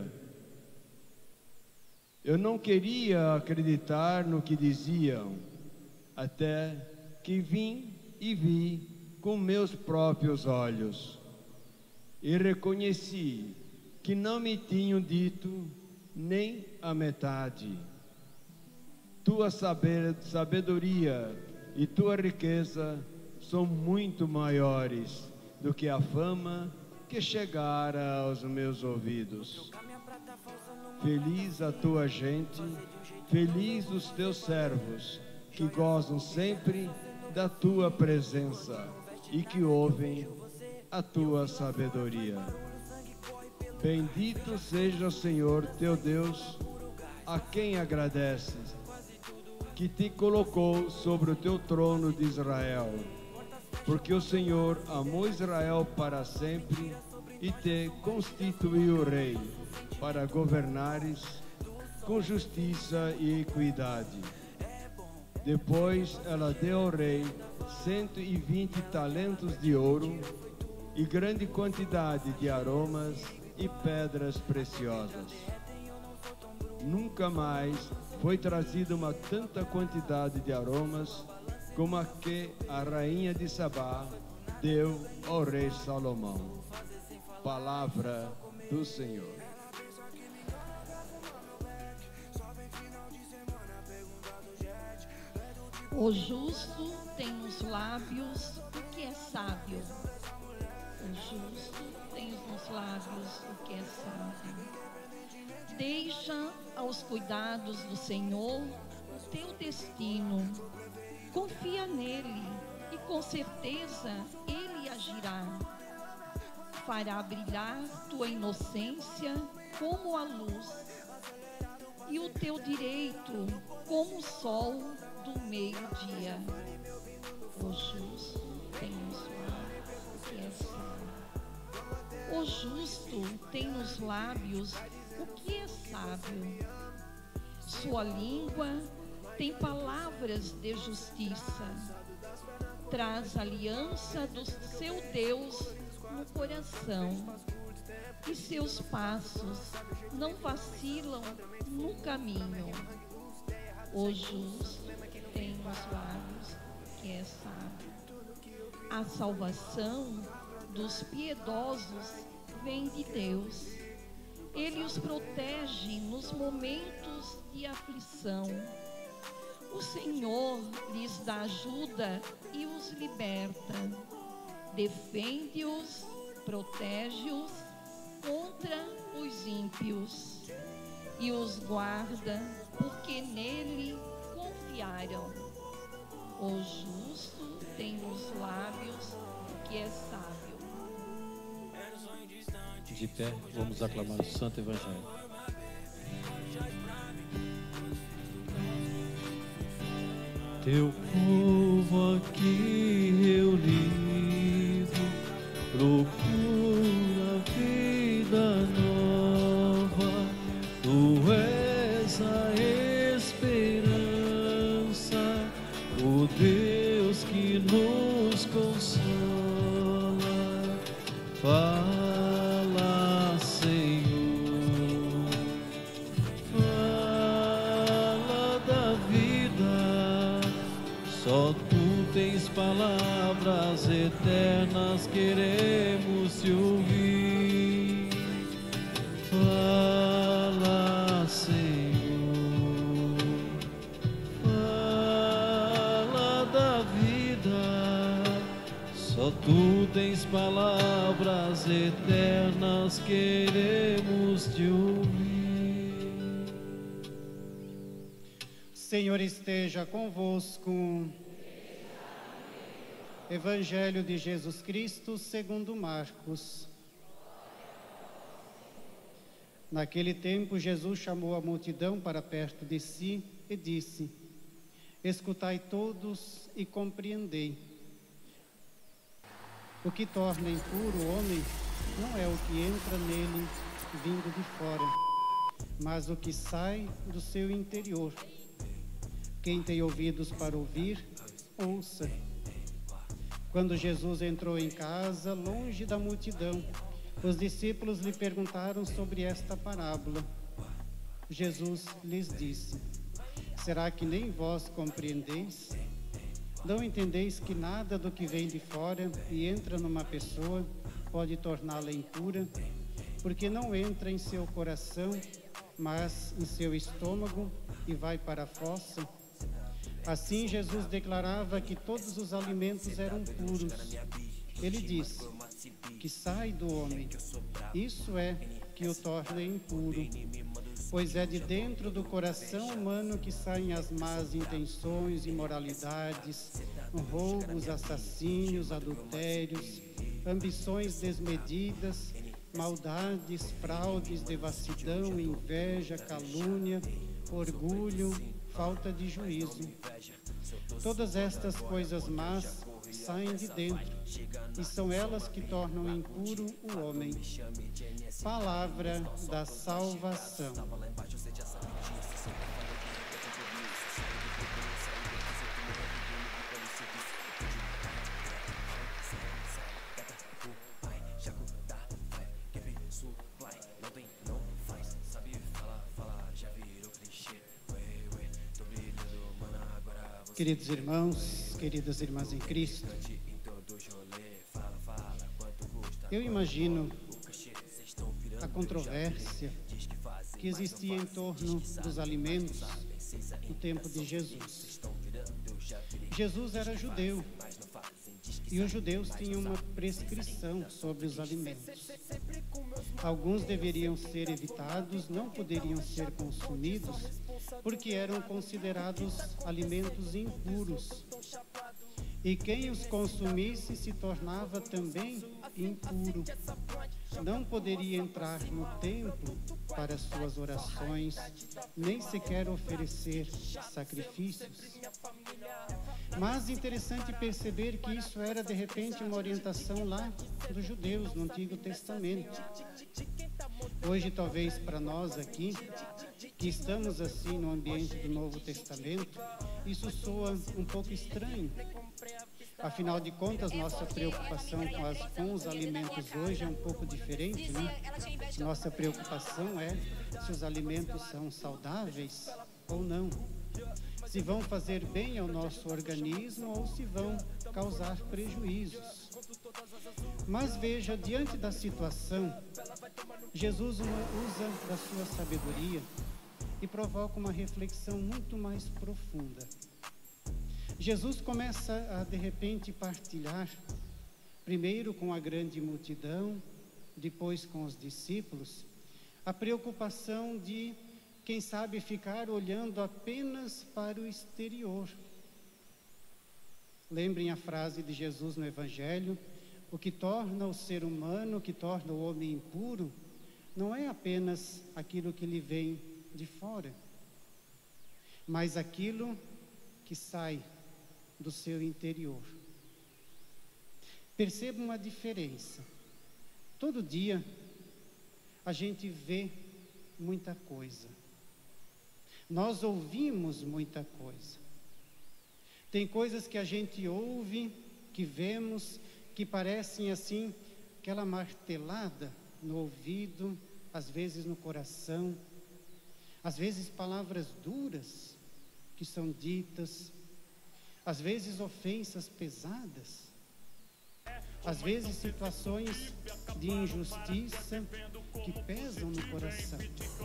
Eu não queria acreditar no que diziam, até que vim e vi com meus próprios olhos, e reconheci que não me tinham dito nem a metade. Tua sabedoria e tua riqueza são muito maiores do que a fama que chegara aos meus ouvidos. Feliz a tua gente, feliz os teus servos, que gozam sempre da tua presença e que ouvem a tua sabedoria. Bendito seja o Senhor teu Deus, a quem agradeces, que te colocou sobre o teu trono de Israel, porque o Senhor amou Israel para sempre e te constituiu rei, para governares com justiça e equidade. Depois ela deu ao rei cento e vinte talentos de ouro e grande quantidade de aromas e pedras preciosas. Nunca mais foi trazida uma tanta quantidade de aromas como a que a rainha de Sabá deu ao rei Salomão. Palavra do Senhor. O justo tem nos lábios o que é sábio. O justo tem nos lábios o que é sábio. Deixa aos cuidados do Senhor o teu destino. Confia nele e com certeza ele agirá. Fará brilhar tua inocência como a luz e o teu direito como o sol do meio-dia. O justo tem nos lábios o que é sábio. O justo tem nos lábios o que é sábio. Sua língua tem palavras de justiça. Traz aliança do seu Deus no coração, e seus passos não vacilam no caminho. O justo tem nos lábios que é sábio. A salvação dos piedosos vem de Deus. Ele os protege nos momentos de aflição. O Senhor lhes dá ajuda e os liberta. Defende-os, protege-os contra os ímpios e os guarda, porque nele confiaram. O justo tem nos lábios que é sábio. De pé, vamos aclamar o Santo Evangelho. Teu povo aqui reunido procura vida nova. Tu és a esperança Fala, Senhor, fala da vida, só tu tens palavras eternas, queremos te ouvir. Fala, Senhor, fala da vida, só tu tens palavras eternas, queremos te ouvir. Senhor esteja convosco. Evangelho de Jesus Cristo segundo Marcos. Naquele tempo, Jesus chamou a multidão para perto de si e disse: escutai todos e compreendei. O que torna impuro o homem não é o que entra nele vindo de fora, mas o que sai do seu interior. Quem tem ouvidos para ouvir, ouça. Quando Jesus entrou em casa, longe da multidão, os discípulos lhe perguntaram sobre esta parábola. Jesus lhes disse: será que nem vós compreendeis? Não entendeis que nada do que vem de fora e entra numa pessoa pode torná-la impura, porque não entra em seu coração, mas em seu estômago e vai para a fossa? Assim, Jesus declarava que todos os alimentos eram puros. Ele disse: que sai do homem, isso é que o torna impuro, pois é de dentro do coração humano que saem as más intenções, imoralidades, roubos, assassínios, adultérios, ambições desmedidas, maldades, fraudes, devassidão, inveja, calúnia, orgulho, falta de juízo. Todas estas coisas más saem de dentro, e são elas que tornam impuro o homem. Palavra da salvação. Queridos irmãos, queridas irmãs em Cristo, eu imagino a controvérsia que existia em torno dos alimentos no tempo de Jesus. Jesus era judeu e os judeus tinham uma prescrição sobre os alimentos. Alguns deveriam ser evitados, não poderiam ser consumidos, porque eram considerados alimentos impuros. E quem os consumisse se tornava também impuro. Não poderia entrar no templo para suas orações, nem sequer oferecer sacrifícios. Mas interessante perceber que isso era de repente uma orientação lá dos judeus no Antigo Testamento. Hoje, talvez para nós aqui, que estamos assim no ambiente do Novo Testamento, isso soa um pouco estranho. Afinal de contas, nossa preocupação com, as, com os alimentos hoje é um pouco diferente, né? Nossa preocupação é se os alimentos são saudáveis ou não, se vão fazer bem ao nosso organismo ou se vão causar prejuízos. Mas veja, diante da situação, Jesus usa da sua sabedoria e provoca uma reflexão muito mais profunda. Jesus começa a, de repente, partilhar, primeiro com a grande multidão, depois com os discípulos, a preocupação de, quem sabe, ficar olhando apenas para o exterior. Lembrem a frase de Jesus no Evangelho: o que torna o ser humano, o que torna o homem impuro, não é apenas aquilo que lhe vem de fora, mas aquilo que sai do seu interior. Percebam a diferença. Todo dia a gente vê muita coisa. Nós ouvimos muita coisa. Tem coisas que a gente ouve, que vemos, que parecem assim, aquela martelada no ouvido, às vezes no coração, às vezes palavras duras que são ditas, às vezes ofensas pesadas, às vezes situações de injustiça que pesam no coração.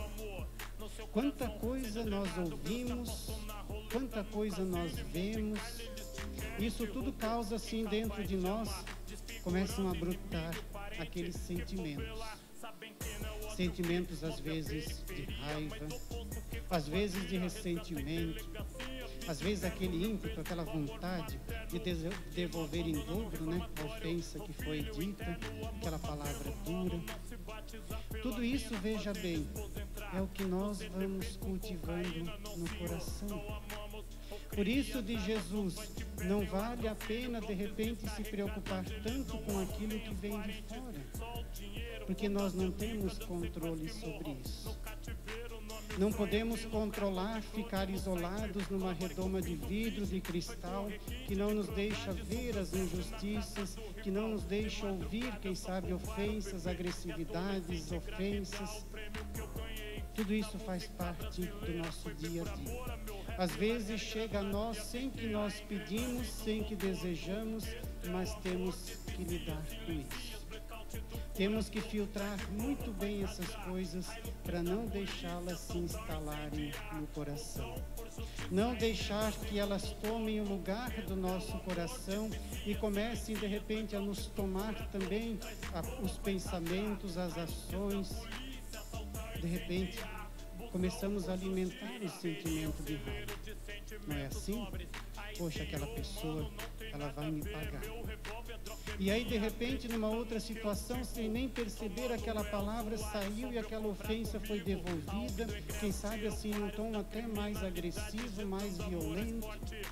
Quanta coisa nós ouvimos, quanta coisa nós vemos, isso tudo causa assim dentro de nós, começam a brotar aqueles sentimentos. Sentimentos às vezes de raiva, às vezes de ressentimento, às vezes aquele ímpeto, aquela vontade de devolver em dobro, né, a ofensa que foi dita, aquela palavra dura. Tudo isso, veja bem, é o que nós vamos cultivando no coração. Por isso, de Jesus, não vale a pena de repente se preocupar tanto com aquilo que vem de fora, porque nós não temos controle sobre isso. Não podemos controlar, ficar isolados numa redoma de vidro, de cristal, que não nos deixa ver as injustiças, que não nos deixa ouvir, quem sabe, ofensas, agressividades, ofensas. Tudo isso faz parte do nosso dia a dia. Às vezes chega a nós sem que nós pedimos, sem que desejamos, mas temos que lidar com isso. Temos que filtrar muito bem essas coisas para não deixá-las se instalarem no coração. Não deixar que elas tomem o lugar do nosso coração e comecem de repente a nos tomar também a, os pensamentos, as ações. De repente, começamos a alimentar o sentimento de raiva. Não é assim? Poxa, aquela pessoa, ela vai me pagar. E aí, de repente, numa outra situação, sem nem perceber, aquela palavra saiu e aquela ofensa foi devolvida, quem sabe assim, num tom até mais agressivo, mais violento.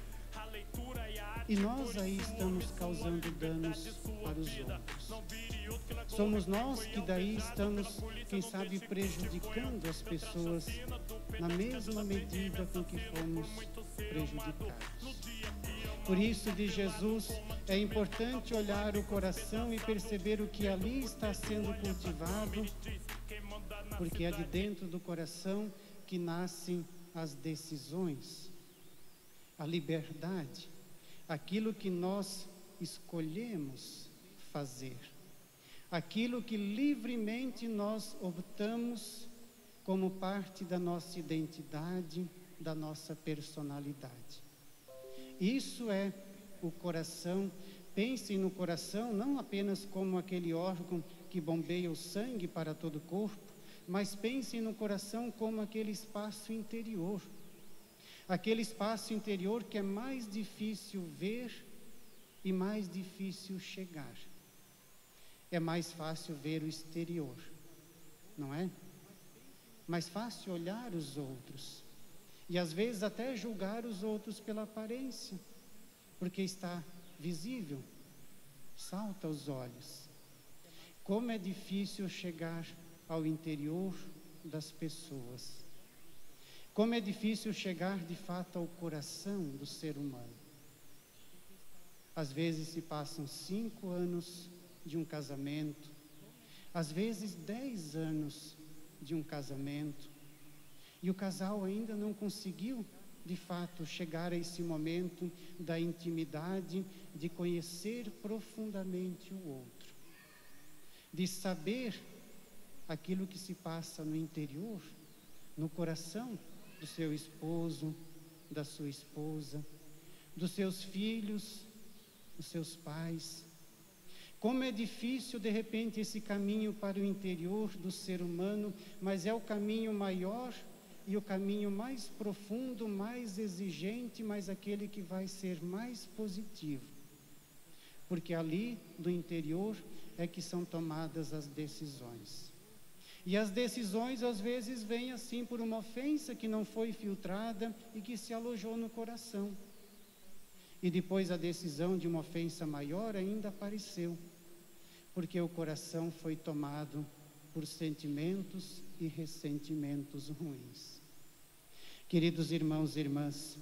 E nós aí estamos causando danos para os outros. Somos nós que daí estamos, quem sabe, prejudicando as pessoas na mesma medida com que fomos prejudicados. Por isso, de Jesus, é importante olhar o coração e perceber o que ali está sendo cultivado, porque é de dentro do coração que nascem as decisões, a liberdade, aquilo que nós escolhemos fazer, aquilo que livremente nós optamos como parte da nossa identidade, da nossa personalidade. Isso é o coração. Pensem no coração não apenas como aquele órgão que bombeia o sangue para todo o corpo, mas pensem no coração como aquele espaço interior. Aquele espaço interior que é mais difícil ver e mais difícil chegar. É mais fácil ver o exterior, não é? Mais fácil olhar os outros. E às vezes até julgar os outros pela aparência, porque está visível, salta aos olhos. Como é difícil chegar ao interior das pessoas. Como é difícil chegar de fato ao coração do ser humano. Às vezes se passam cinco anos de um casamento, às vezes dez anos de um casamento, e o casal ainda não conseguiu, de fato, chegar a esse momento da intimidade, de conhecer profundamente o outro, de saber aquilo que se passa no interior, no coração do seu esposo, da sua esposa, dos seus filhos, dos seus pais. Como é difícil, de repente, esse caminho para o interior do ser humano, mas é o caminho maior e o caminho mais profundo, mais exigente, mas aquele que vai ser mais positivo. Porque ali, do interior, é que são tomadas as decisões. E as decisões, às vezes, vêm assim por uma ofensa que não foi filtrada e que se alojou no coração. E depois a decisão de uma ofensa maior ainda apareceu, porque o coração foi tomado por sentimentos e ressentimentos ruins. Queridos irmãos e irmãs,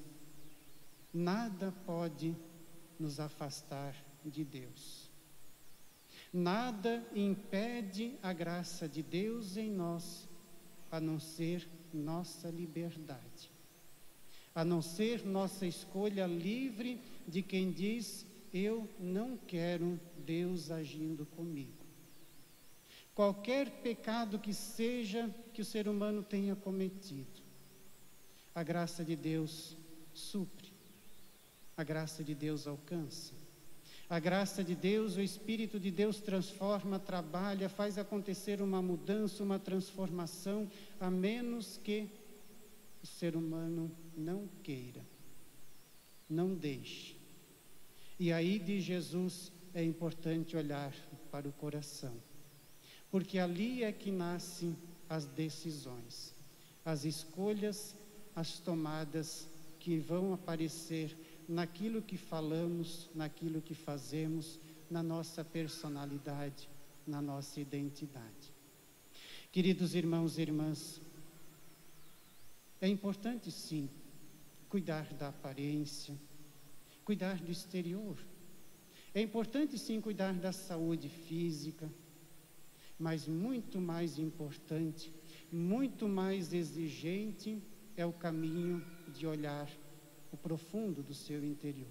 nada pode nos afastar de Deus. Nada impede a graça de Deus em nós, a não ser nossa liberdade, a não ser nossa escolha livre de quem diz: eu não quero Deus agindo comigo. Qualquer pecado que seja que o ser humano tenha cometido, a graça de Deus supre, a graça de Deus alcança, a graça de Deus, o Espírito de Deus transforma, trabalha, faz acontecer uma mudança, uma transformação, a menos que o ser humano não queira, não deixe. E aí, diz Jesus, é importante olhar para o coração, porque ali é que nascem as decisões, as escolhas, as tomadas que vão aparecer naquilo que falamos, naquilo que fazemos, na nossa personalidade, na nossa identidade. Queridos irmãos e irmãs, é importante sim cuidar da aparência, cuidar do exterior. É importante sim cuidar da saúde física, mas muito mais importante, muito mais exigente é o caminho de olhar o profundo do seu interior.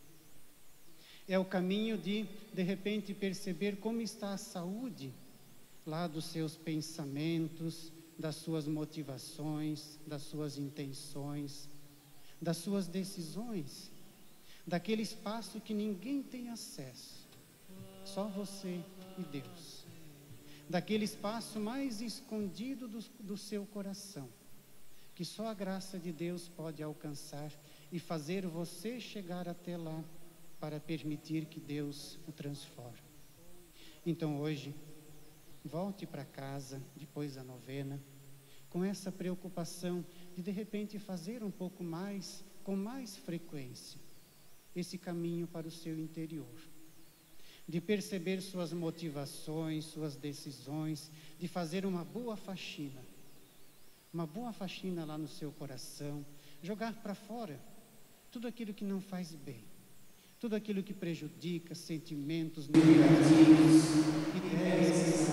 É o caminho de, de repente, perceber como está a saúde lá dos seus pensamentos, das suas motivações, das suas intenções, das suas decisões, daquele espaço que ninguém tem acesso, só você e Deus, daquele espaço mais escondido do, do seu coração, que só a graça de Deus pode alcançar e fazer você chegar até lá para permitir que Deus o transforme. Então hoje, volte para casa depois da novena, com essa preocupação de de repente fazer um pouco mais, com mais frequência, esse caminho para o seu interior, de perceber suas motivações, suas decisões, de fazer uma boa faxina, uma boa faxina lá no seu coração, jogar para fora tudo aquilo que não faz bem, tudo aquilo que prejudica, sentimentos negativos, ideias,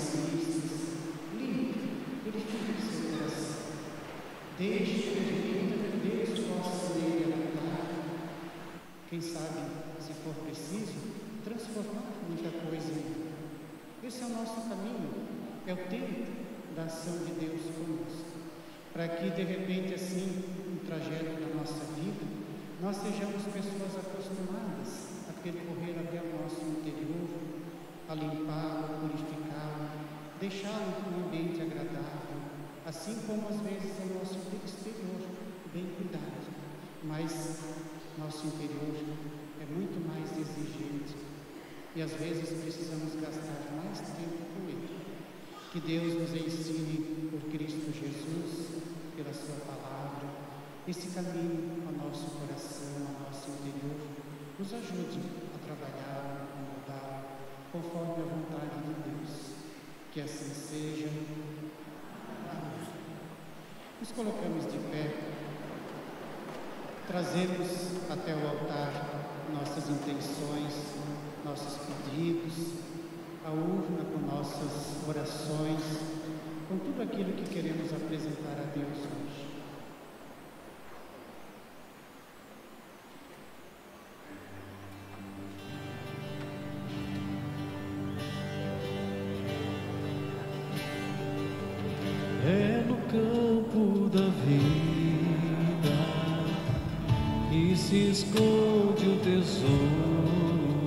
limpe, purifique o seu coração, deixe que Deus possa nele habitar, quem sabe, se for preciso, transformar muita coisa em ele. Esse é o nosso caminho, é o tempo da ação de Deus conosco, para que de repente assim, no trajeto da nossa vida, nós sejamos pessoas acostumadas a percorrer até o nosso interior, a limpá-lo, a purificá-lo, deixá-lo um ambiente agradável, assim como às vezes é o nosso exterior, bem cuidado, mas nosso interior é muito mais exigente e às vezes precisamos gastar mais tempo com ele. Que Deus nos ensine por Cristo Jesus, pela sua palavra, esse caminho ao nosso coração, ao nosso interior, nos ajude a trabalhar, a mudar, conforme a vontade de Deus. Que assim seja. Amém. Nos colocamos de pé, trazemos até o altar nossas intenções, nossos pedidos, a urna com nossas orações, com tudo aquilo que queremos apresentar a Deus hoje. É no campo da vida que se esconde o tesouro,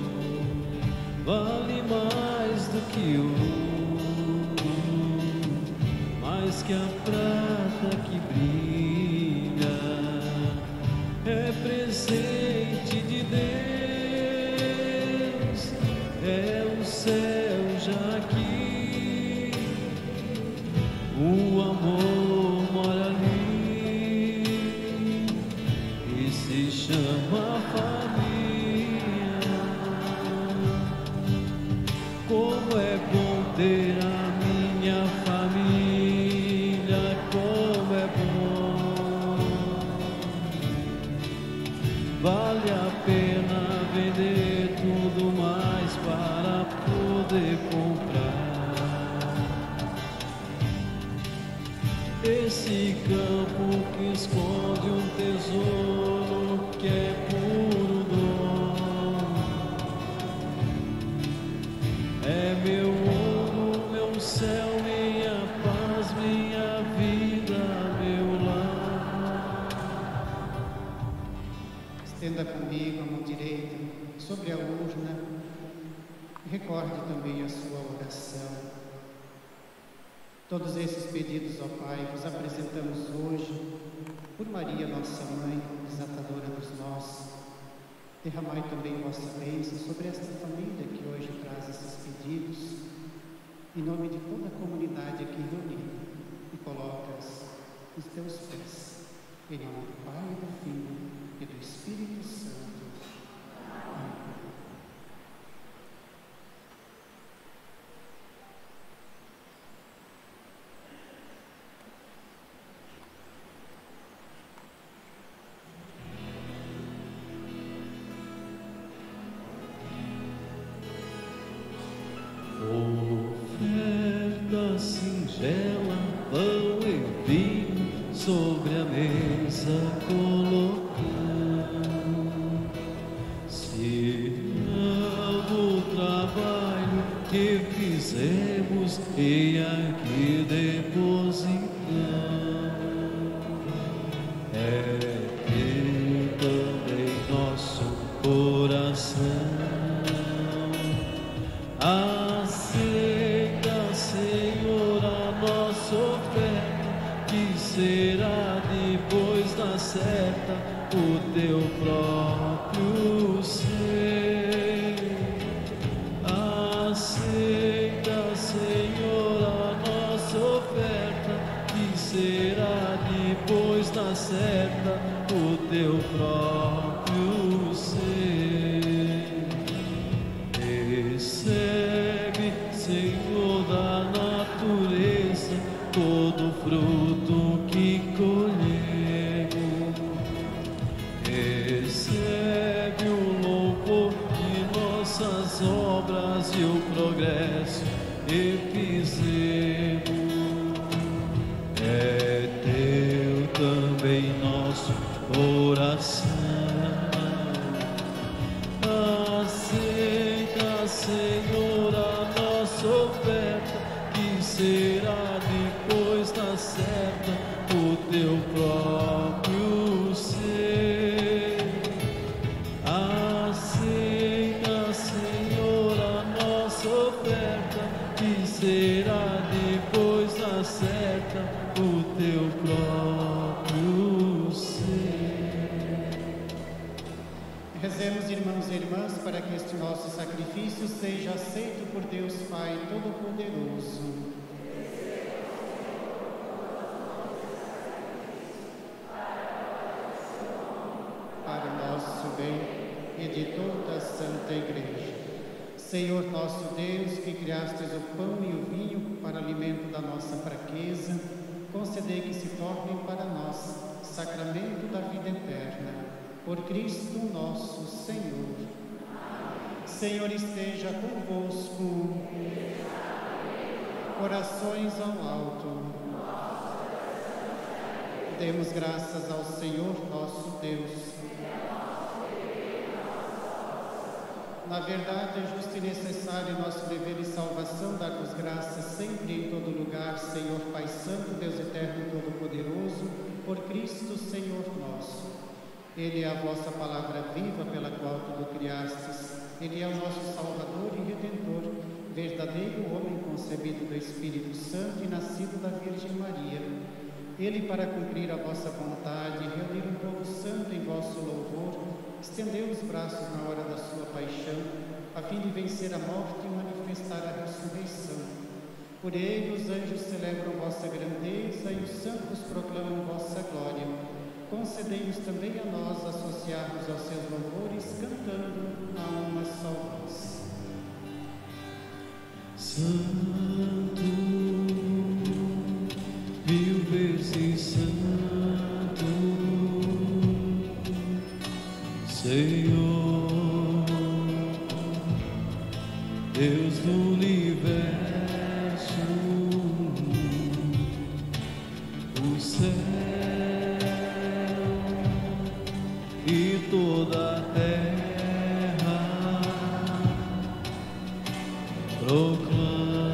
vale mais do que ouro, mais que a prata que brilha, é presente de Deus, é o céu já aqui, o amor mora ali e se chama família. Como é bom ter a minha família, como é bom. sobre a urna. Recorde também a sua oração. Todos esses pedidos, ó Pai, vos apresentamos hoje por Maria, nossa mãe, desatadora dos nós. Derramai também vossa bênção sobre esta família que hoje traz esses pedidos, em nome de toda a comunidade aqui reunida, e colocas nos teus pés, em nome do Pai, do Filho e do Espírito Santo. Amém. Oferta singela, pão e vinho sobre a mesa colocar. Se amo o trabalho que fizemos e aqui depositar, é teu também nosso coração. Aceita, Senhor, a nossa oferta, que será depois da certa o teu próprio ser. Aceita, Senhor, a nossa oferta, que será depois da certa o teu próprio ser. Recebe, Senhor, da natureza todo fruto que colhemos. Recebe o louvor de nossas obras e o progresso que fizemos. É teu também nosso coração. Aceita, Senhor, a nossa oferta, que será depois da certa o teu próprio ser. Aceita, Senhor, a nossa oferta, que será depois da certa o teu próprio ser. Rezemos, irmãos e irmãs, para que este nosso sacrifício seja aceito por Deus Pai Todo-Poderoso. Para o nosso bem e de toda a Santa Igreja. Senhor nosso Deus, que criastes o pão e o vinho para alimento da nossa fraqueza, concedei que se tornem para nós sacramento da vida eterna. Por Cristo nosso Senhor. Senhor esteja convosco. Corações ao alto. Demos graças ao Senhor nosso Deus. Na verdade, é justo e necessário nosso dever e salvação dar-vos graças sempre e em todo lugar, Senhor Pai Santo, Deus Eterno e Todo-Poderoso, por Cristo Senhor nosso. Ele é a vossa palavra viva pela qual tudo criastes. Ele é o nosso Salvador e Redentor, verdadeiro homem concebido do Espírito Santo e nascido da Virgem Maria. Ele, para cumprir a vossa vontade e reunir um povo santo em vosso louvor, estendeu os braços na hora da sua paixão, a fim de vencer a morte e manifestar a ressurreição. Por ele os anjos celebram vossa grandeza e os santos proclamam vossa glória. Concedei-nos também a nós associarmos aos seus louvores, cantando a uma só voz. Santo, mil vezes santo, Senhor, Deus do universo, o céu e toda a terra proclamam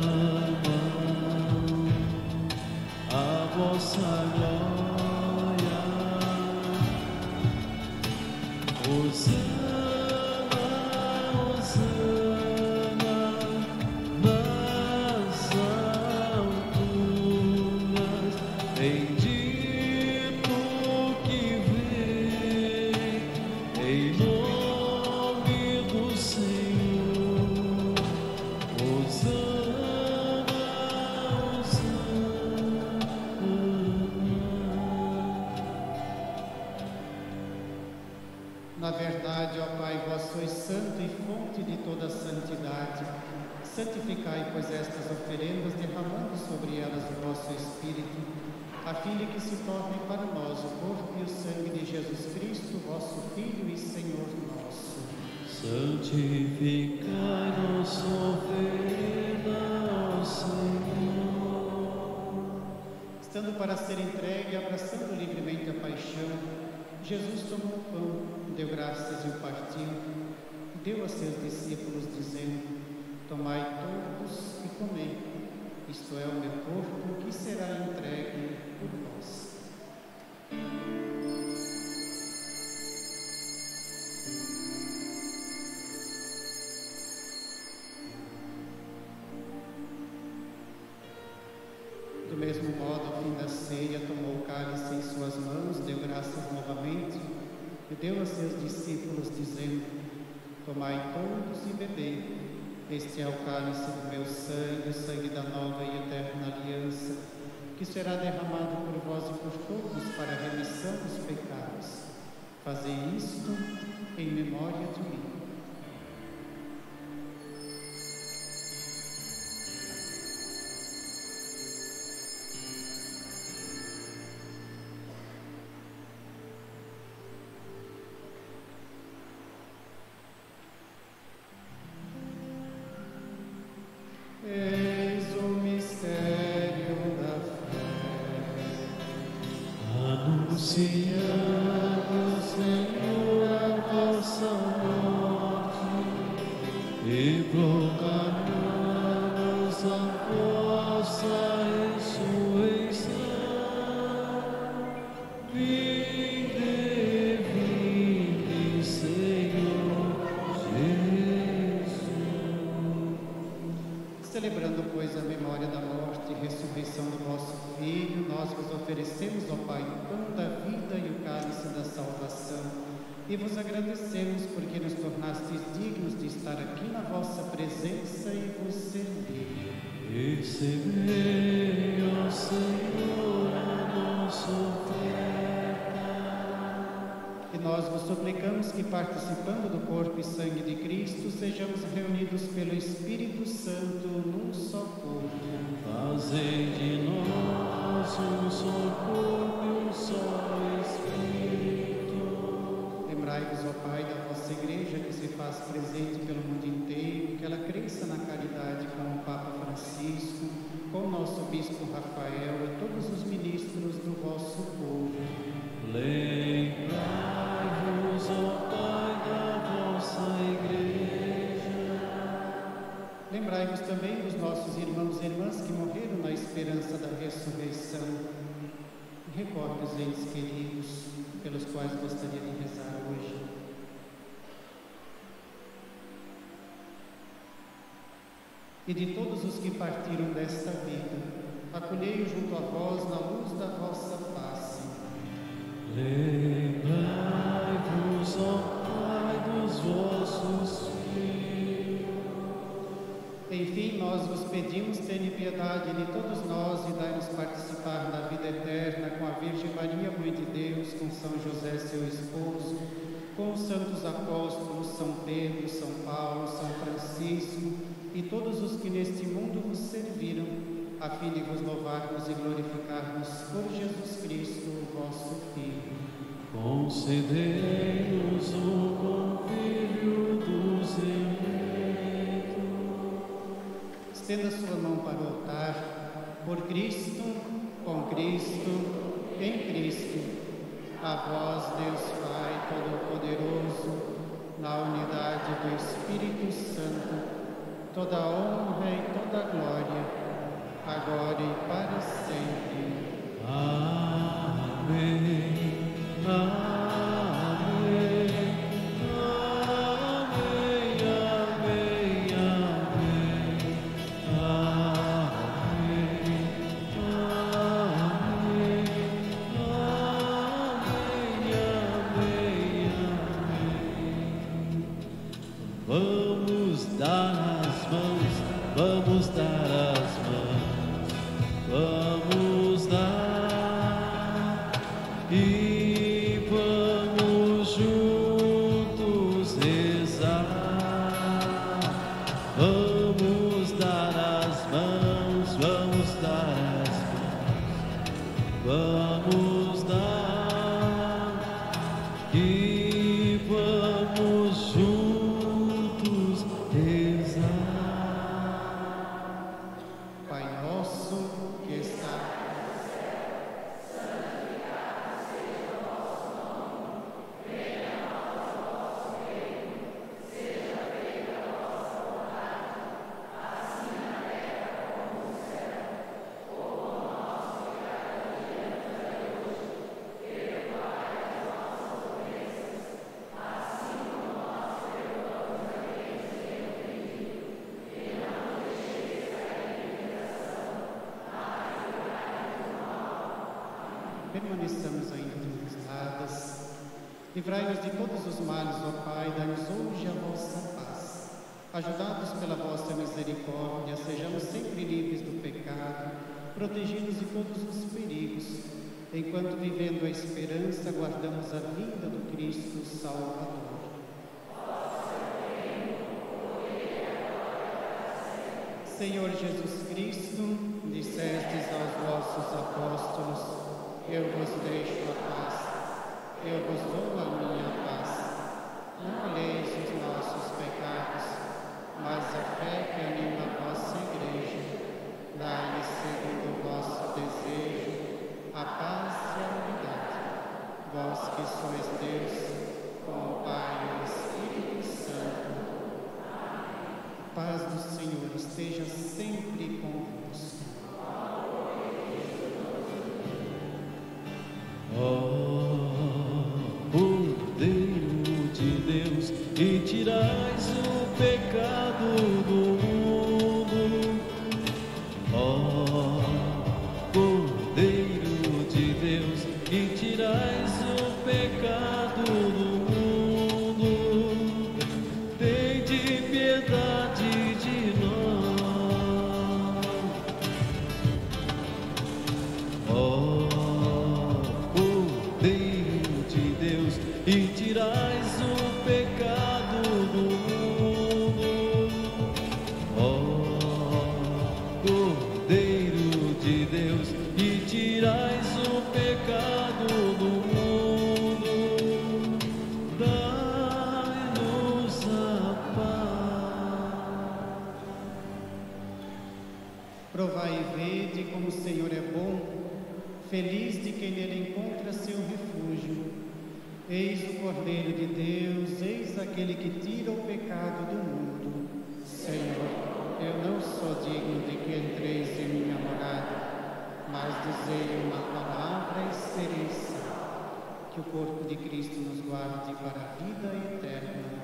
a vossa glória. Hosana fonte de toda santidade, santificai, pois, estas oferendas, derramando sobre elas o vosso Espírito, a fim de que se tornem para nós o corpo e o sangue de Jesus Cristo, vosso Filho e Senhor nosso. Santificai nossa oferenda ao Senhor. Estando para ser entregue, abraçando livremente a paixão, Jesus tomou o pão, deu graças e o partiu, e deu a seus discípulos, dizendo: tomai todos e comei, isto é o meu corpo que será entregue por vós. Do mesmo modo, ao fim da ceia, tomou o cálice em suas mãos, deu graças novamente e deu a seus discípulos, dizendo: tomai todos e bebei, este é o cálice do meu sangue, o sangue da nova e eterna aliança, que será derramado por vós e por todos para a remissão dos pecados. Fazei isto em memória de mim. Eis o mistério da fé. Anunciamos, Senhor, a vossa morte e proclamamos a vossa ressurreição. Vinde, vinde, Senhor Jesus. Celebrando, pois, a memória da morte e ressurreição do vosso Filho, nós vos oferecemos, ó Pai, o pão da vida e o cálice da salvação, e vos agradecemos porque nos tornastes dignos de estar aqui na vossa presença e vos servir. Recebei, ó Senhor, a nossa oferta. E nós vos suplicamos que, participando do corpo e sangue de Cristo, sejamos reunidos pelo Espírito Santo num só corpo. Fazei de nós um só corpo e um só Espírito. Lembrai-vos, ó Pai, da vossa Igreja que se faz presente pelo mundo inteiro, que ela cresça na caridade com o Papa Francisco, com o nosso Bispo Rafael e todos os ministros do vosso povo. Lembrai-vos, ó Pai, da vossa Igreja. Lembrai-vos também dos nossos irmãos e irmãs que morreram na esperança da ressurreição. Recorde os entes queridos pelos quais gostaria de rezar hoje. E de todos os que partiram desta vida, acolhei-os junto a vós na luz da vossa face. Lembrai-vos, ó Pai, dos vossos filhos. Enfim, nós vos pedimos, tende piedade de todos nós e dai-nos participar da vida eterna com a Virgem Maria, Mãe de Deus, com São José, seu esposo, com os santos apóstolos, São Pedro, São Paulo, São Francisco e todos os que neste mundo vos serviram, a fim de vos louvarmos e glorificarmos por Jesus Cristo, vosso Filho. Concedei-nos o convívio dos eleitos. Estenda sua mão para o altar, por Cristo, com Cristo, em Cristo. A vós, Deus Pai Todo-Poderoso, na unidade do Espírito Santo, toda a honra e toda a glória, agora e para sempre. Amém. Amém. Amém. Amém. Amém. Amém. Vamos dar as mãos, vamos dar as mãos, vamos dar e vamos juntos rezar. Vamos dar as mãos, vamos dar as mãos, vamos dar e vamos juntos rezar. Pai nosso que está permaneçamos ainda prostradas. Livrai-nos de todos os males, ó Pai, dai-nos hoje a vossa paz. Ajudados pela vossa misericórdia, sejamos sempre livres do pecado, protegidos de todos os perigos, enquanto vivendo a esperança, aguardamos a vinda do Cristo Salvador. Senhor Jesus Cristo, dissestes aos vossos apóstolos: eu vos deixo a paz, eu vos dou a minha paz. Não olheis os nossos pecados, mas a fé que anima a vossa igreja. Dai-lhe, segundo o vosso desejo, a paz e a unidade. Vós que sois Deus, com o Pai e o Espírito Santo. A paz do Senhor esteja sempre convosco. Ó Cordeiro de Deus, que tirais o pecado do mundo. Ó Cordeiro de Deus, que tirais o pecado do mundo. Tende piedade de nós. Ó e tirais o pecado do mundo. Ó Cordeiro de Deus, e tirais o pecado do mundo. Dai-nos a paz. Provai e vede como o Senhor é bom, feliz de quem nele encontra seu refúgio. Eis o Cordeiro de Deus, eis aquele que tira o pecado do mundo. Senhor, eu não sou digno de que entreis em minha morada, mas dizei uma palavra e serei salvo. Que o corpo de Cristo nos guarde para a vida eterna.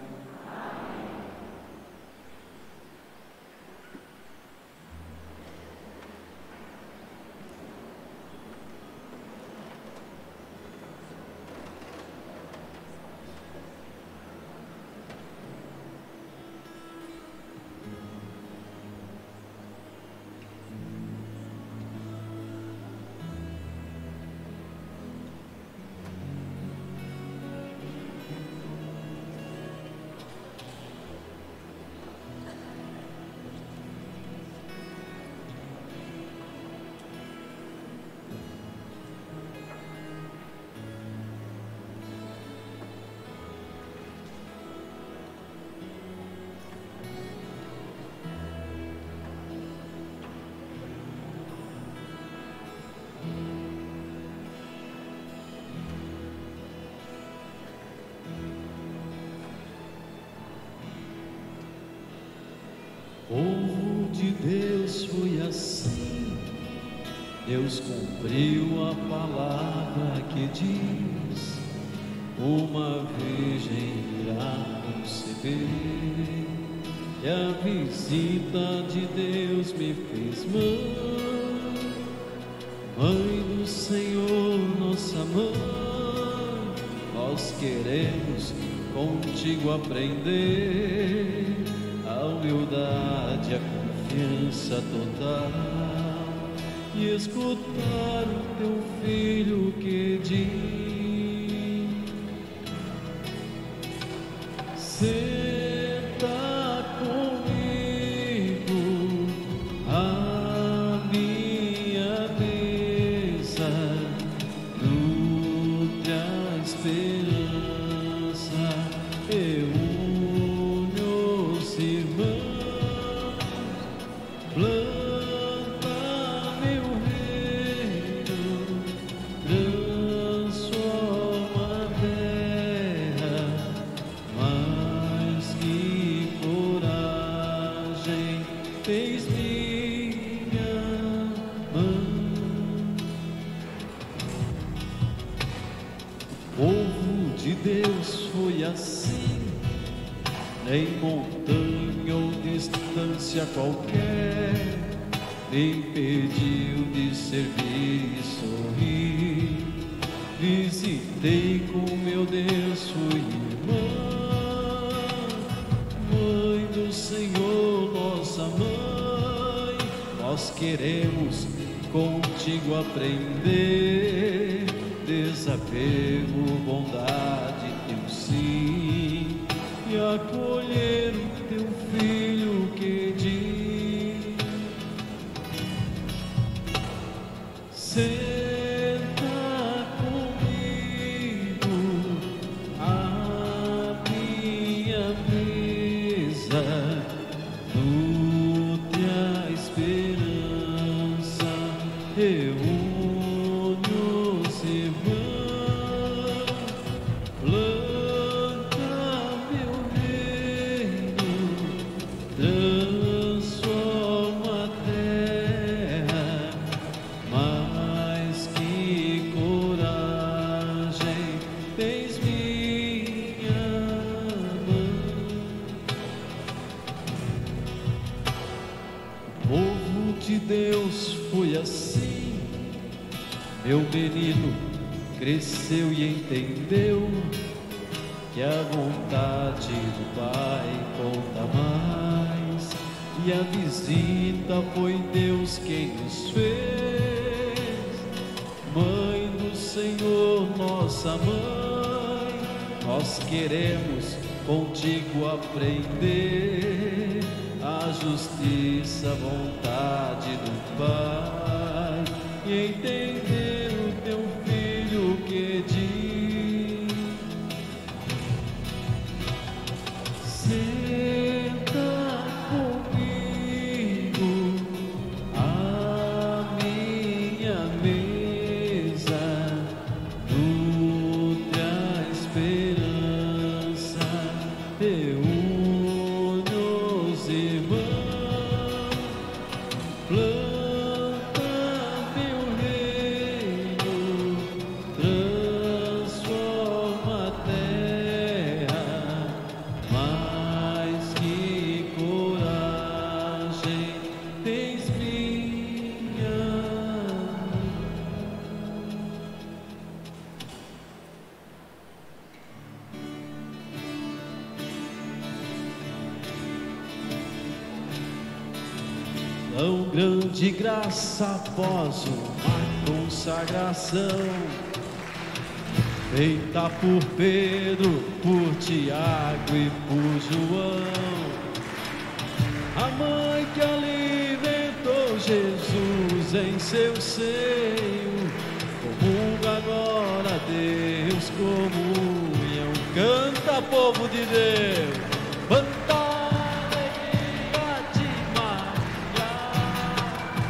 Povo de Deus, foi assim. Deus cumpriu a palavra que diz: uma virgem irá conceber. E a visita de Deus me fez mãe, mãe do Senhor, nossa mãe. Nós queremos contigo aprender a humildade, a confiança total, e escutar o teu filho que diz: senta comigo. em montanha ou distância qualquer, me impediu de servir e sorrir. Visitei com meu Deus, sua irmã, Mãe do Senhor, nossa mãe. Nós queremos contigo aprender desapego, bondade, teu sim, e acolher o teu filho que diz: senta comigo à minha mesa, nutre a esperança, reúne os irmãos, planta meu reino, transforma a terra. Mas que coragem tens, minha mãe. O povo de Deus foi assim. Meu menino cresceu e entendeu que a vontade do Pai conta mais, e a visita foi Deus quem nos fez. Mãe do Senhor, nossa mãe, nós queremos contigo aprender a justiça, a vontade do Pai, e entender o teu filho que diz: senta comigo à minha mesa, nutre a esperança, reúne os irmãos, planta meu reino, transforma a terra. Mas que coragem tens, minha mãe. Tão grande graça após uma consagração feita por Pedro, por Tiago e por João. A mãe que alimentou Jesus em seu seio, comunga agora a Deus, comunhão. Canta, povo de Deus, canta a alegria de Maria,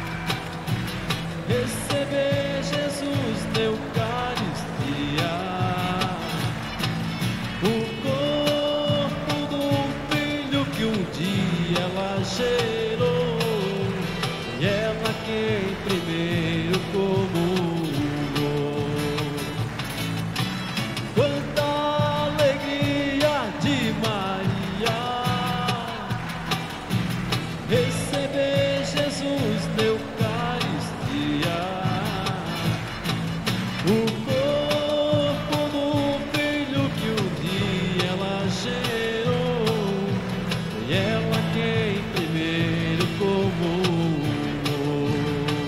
receber Jesus na Eucaristia, o corpo do filho que um dia ela gerou, e ela quem primeiro comungou. Quanta alegria de Maria, receber Jesus na Eucaristia, o corpo do filho que um dia ela gerou, e ela quem primeiro comungou.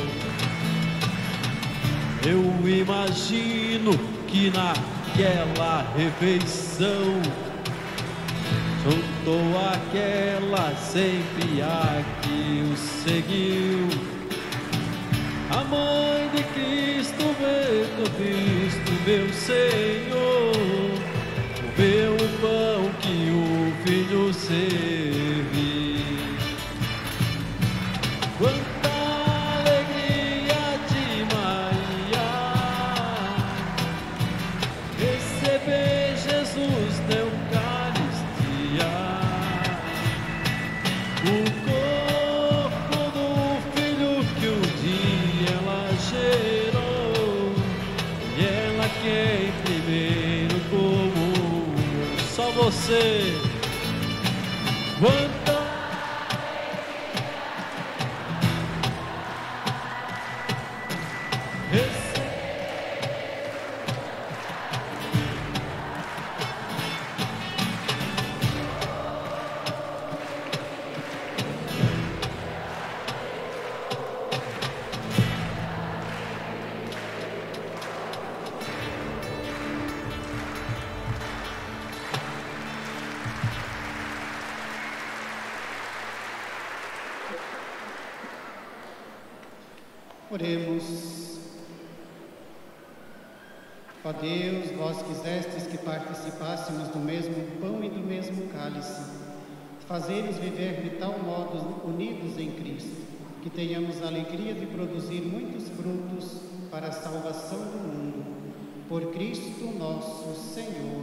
Eu imagino que naquela refeição juntou aquela sempre a que o seguiu. A mãe de Cristo veio Cristo, meu Senhor, comeu o pão que o Filho serviu. Quanta alegria de Maria, receber Jesus na Eucaristia, o corpo do Filho que um dia ela gerou, e ela quem primeiro comungou. Só você, Oremos. Ó Deus, vós quisestes que participássemos do mesmo pão e do mesmo cálice, fazei-nos viver de tal modo unidos em Cristo, que tenhamos a alegria de produzir muitos frutos para a salvação do mundo. Por Cristo nosso Senhor.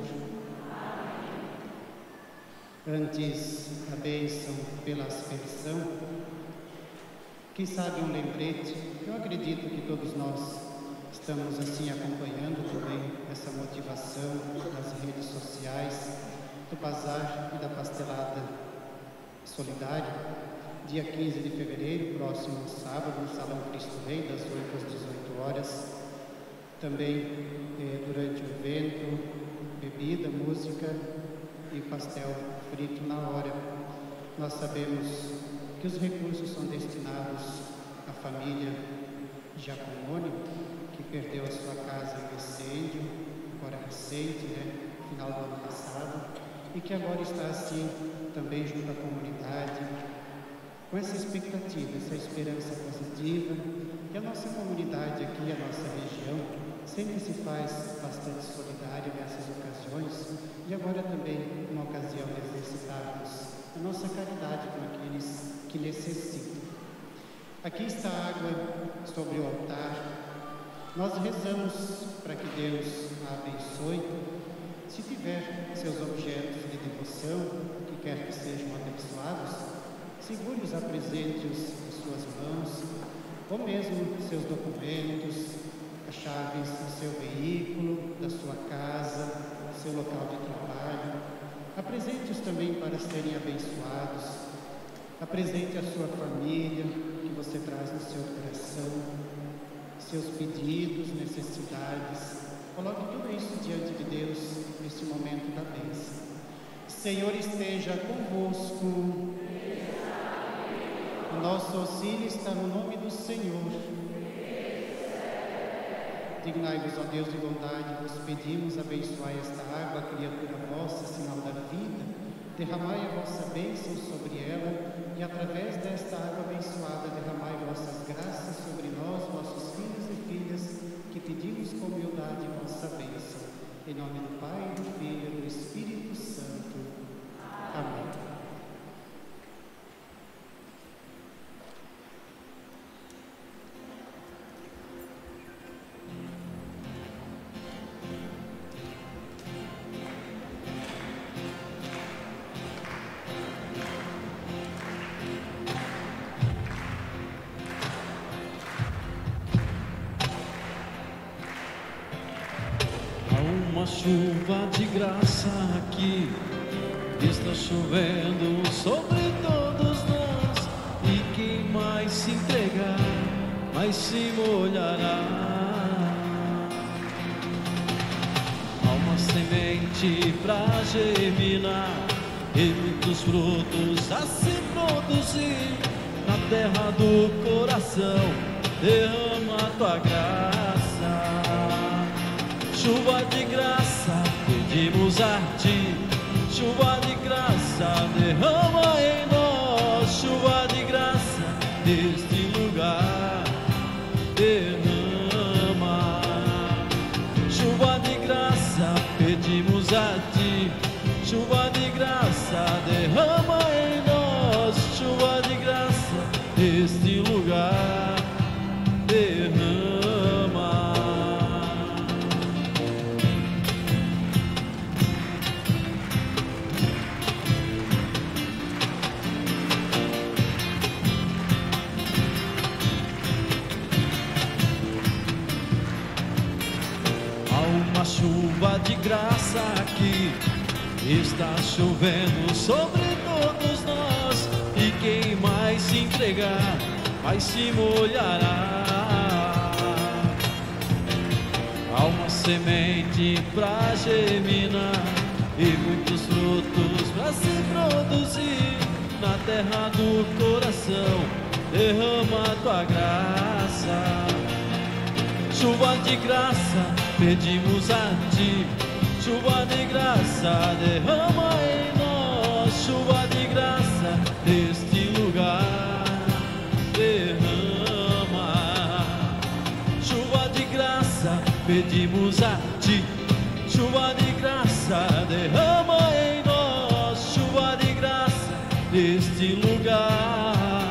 Antes da bênção pela aspersão, quem sabe um lembrete, eu acredito que todos nós estamos assim acompanhando também essa motivação nas redes sociais do bazar e da pastelada solidária, dia quinze de fevereiro, próximo sábado, no Salão Cristo Rei, das oito às dezoito horas. Também eh, durante o evento, bebida, música e pastel frito na hora. Nós sabemos que os recursos são destinados à família Giacomoni, que perdeu a sua casa em incêndio, agora recente, né, final do ano passado, e que agora está assim também junto à comunidade, com essa expectativa, essa esperança positiva, que a nossa comunidade aqui, a nossa região, sempre se faz bastante solidária nessas ocasiões, e agora também uma ocasião de exercitarmos a nossa caridade com aqueles que necessitam. Aqui está a água sobre o altar. Nós rezamos para que Deus a abençoe. Se tiver seus objetos de devoção, que quer que sejam abençoados, segure-os, apresente-os em suas mãos, ou mesmo seus documentos, as chaves do seu veículo, da sua casa, do seu local de trabalho. Apresente-os também para serem abençoados. Apresente a sua família, que você traz no seu coração, seus pedidos, necessidades. Coloque tudo isso diante de Deus nesse momento da bênção. Senhor esteja convosco. O nosso auxílio está no nome do Senhor. Dignai-vos, ó Deus de bondade, vos pedimos, abençoai esta água, criatura vossa, sinal da vida. Derramai a vossa bênção sobre ela e, através desta água abençoada, derramai vossas graças sobre nós, vossos filhos e filhas, que pedimos com humildade vossa bênção. Em nome do Pai, do Filho e do Espírito Santo. Amém. Chuva de graça aqui está chovendo sobre todos nós, e quem mais se entregar, mais se molhará. Há uma semente pra germinar e muitos frutos a se produzir na terra do coração. Derrama a tua graça. Chuva de graça, pedimos a ti. Chuva de graça, derrama em nós. Chuva de graça, neste lugar, derrama. Chuva de graça, pedimos a ti. Chuva de graça, derrama em nós. Chuva de graça, neste lugar, derrama. Chuva de graça aqui está chovendo sobre todos nós, e quem mais se entregar, mais se molhará. Há uma semente pra germinar e muitos frutos pra se produzir na terra do coração. Derrama a tua graça. Chuva de graça, pedimos a ti. Chuva de graça, derrama em nós. Chuva de graça, neste lugar, pedimos a ti. Chuva de graça, derrama em nós. Chuva de graça, neste lugar.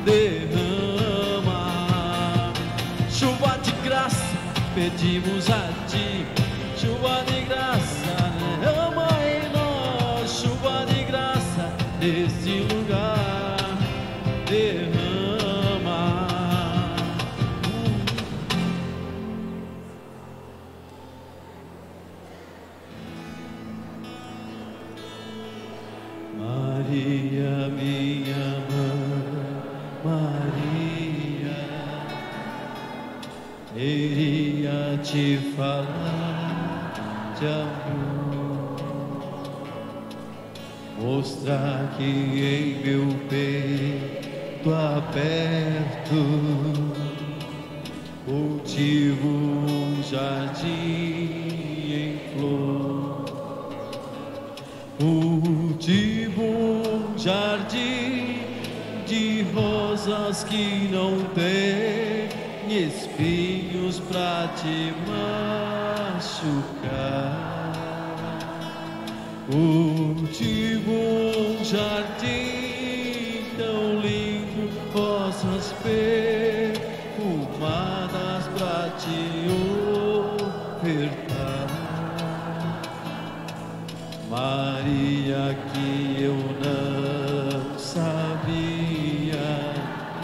Derrama. Chuva de graça, pedimos a ti. Chuva de graça, derrama em nós. Chuva de graça, neste lugar. Derrama. Maria, minha mãe, Maria, iria te falar de amor, mostrar que em meu peito aberto cultivo um jardim em flor. Cultivo um jardim de rosas que não tem espinhos pra te machucar. Cultivo um jardim tão lindo, rosas perfumadas pra te ofertar. Maria, que eu não sabia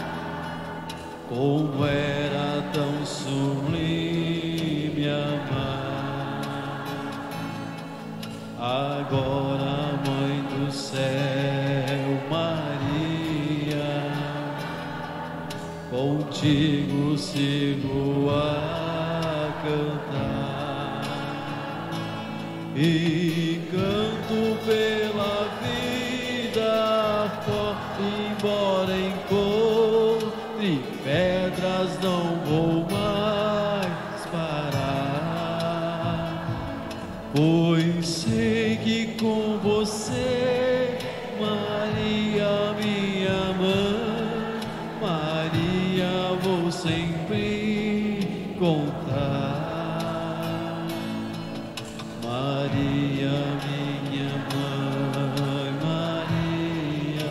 como era tão sublime amar. Agora, Mãe do céu, Maria, contigo sigo a cantar e canto pela vida, forte, embora encontre pedras, não vou mais parar, pois sei que com você, Maria, minha mãe, Maria, vou sempre contar. Maria, minha mãe, Maria,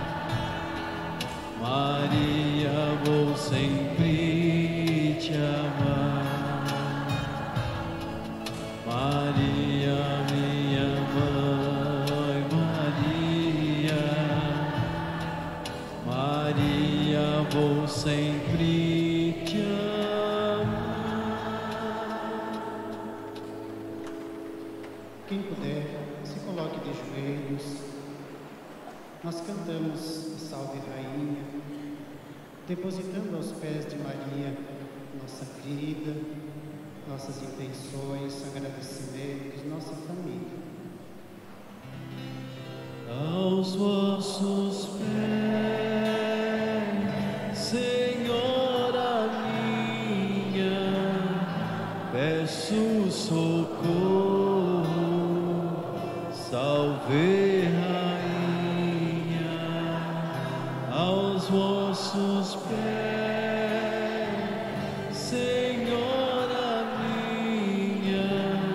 Maria, vou sempre te amar. Maria, minha mãe, Maria, Maria, vou sempre te amar. Quem puder, se coloque de joelhos. Nós cantamos a Salve Rainha, depositando aos pés de Maria nossa vida, nossas intenções, agradecimentos, nossa família. Aos vossos pés, Senhora minha, peço socorro. Salve, Rainha, aos vossos pés, Senhora minha,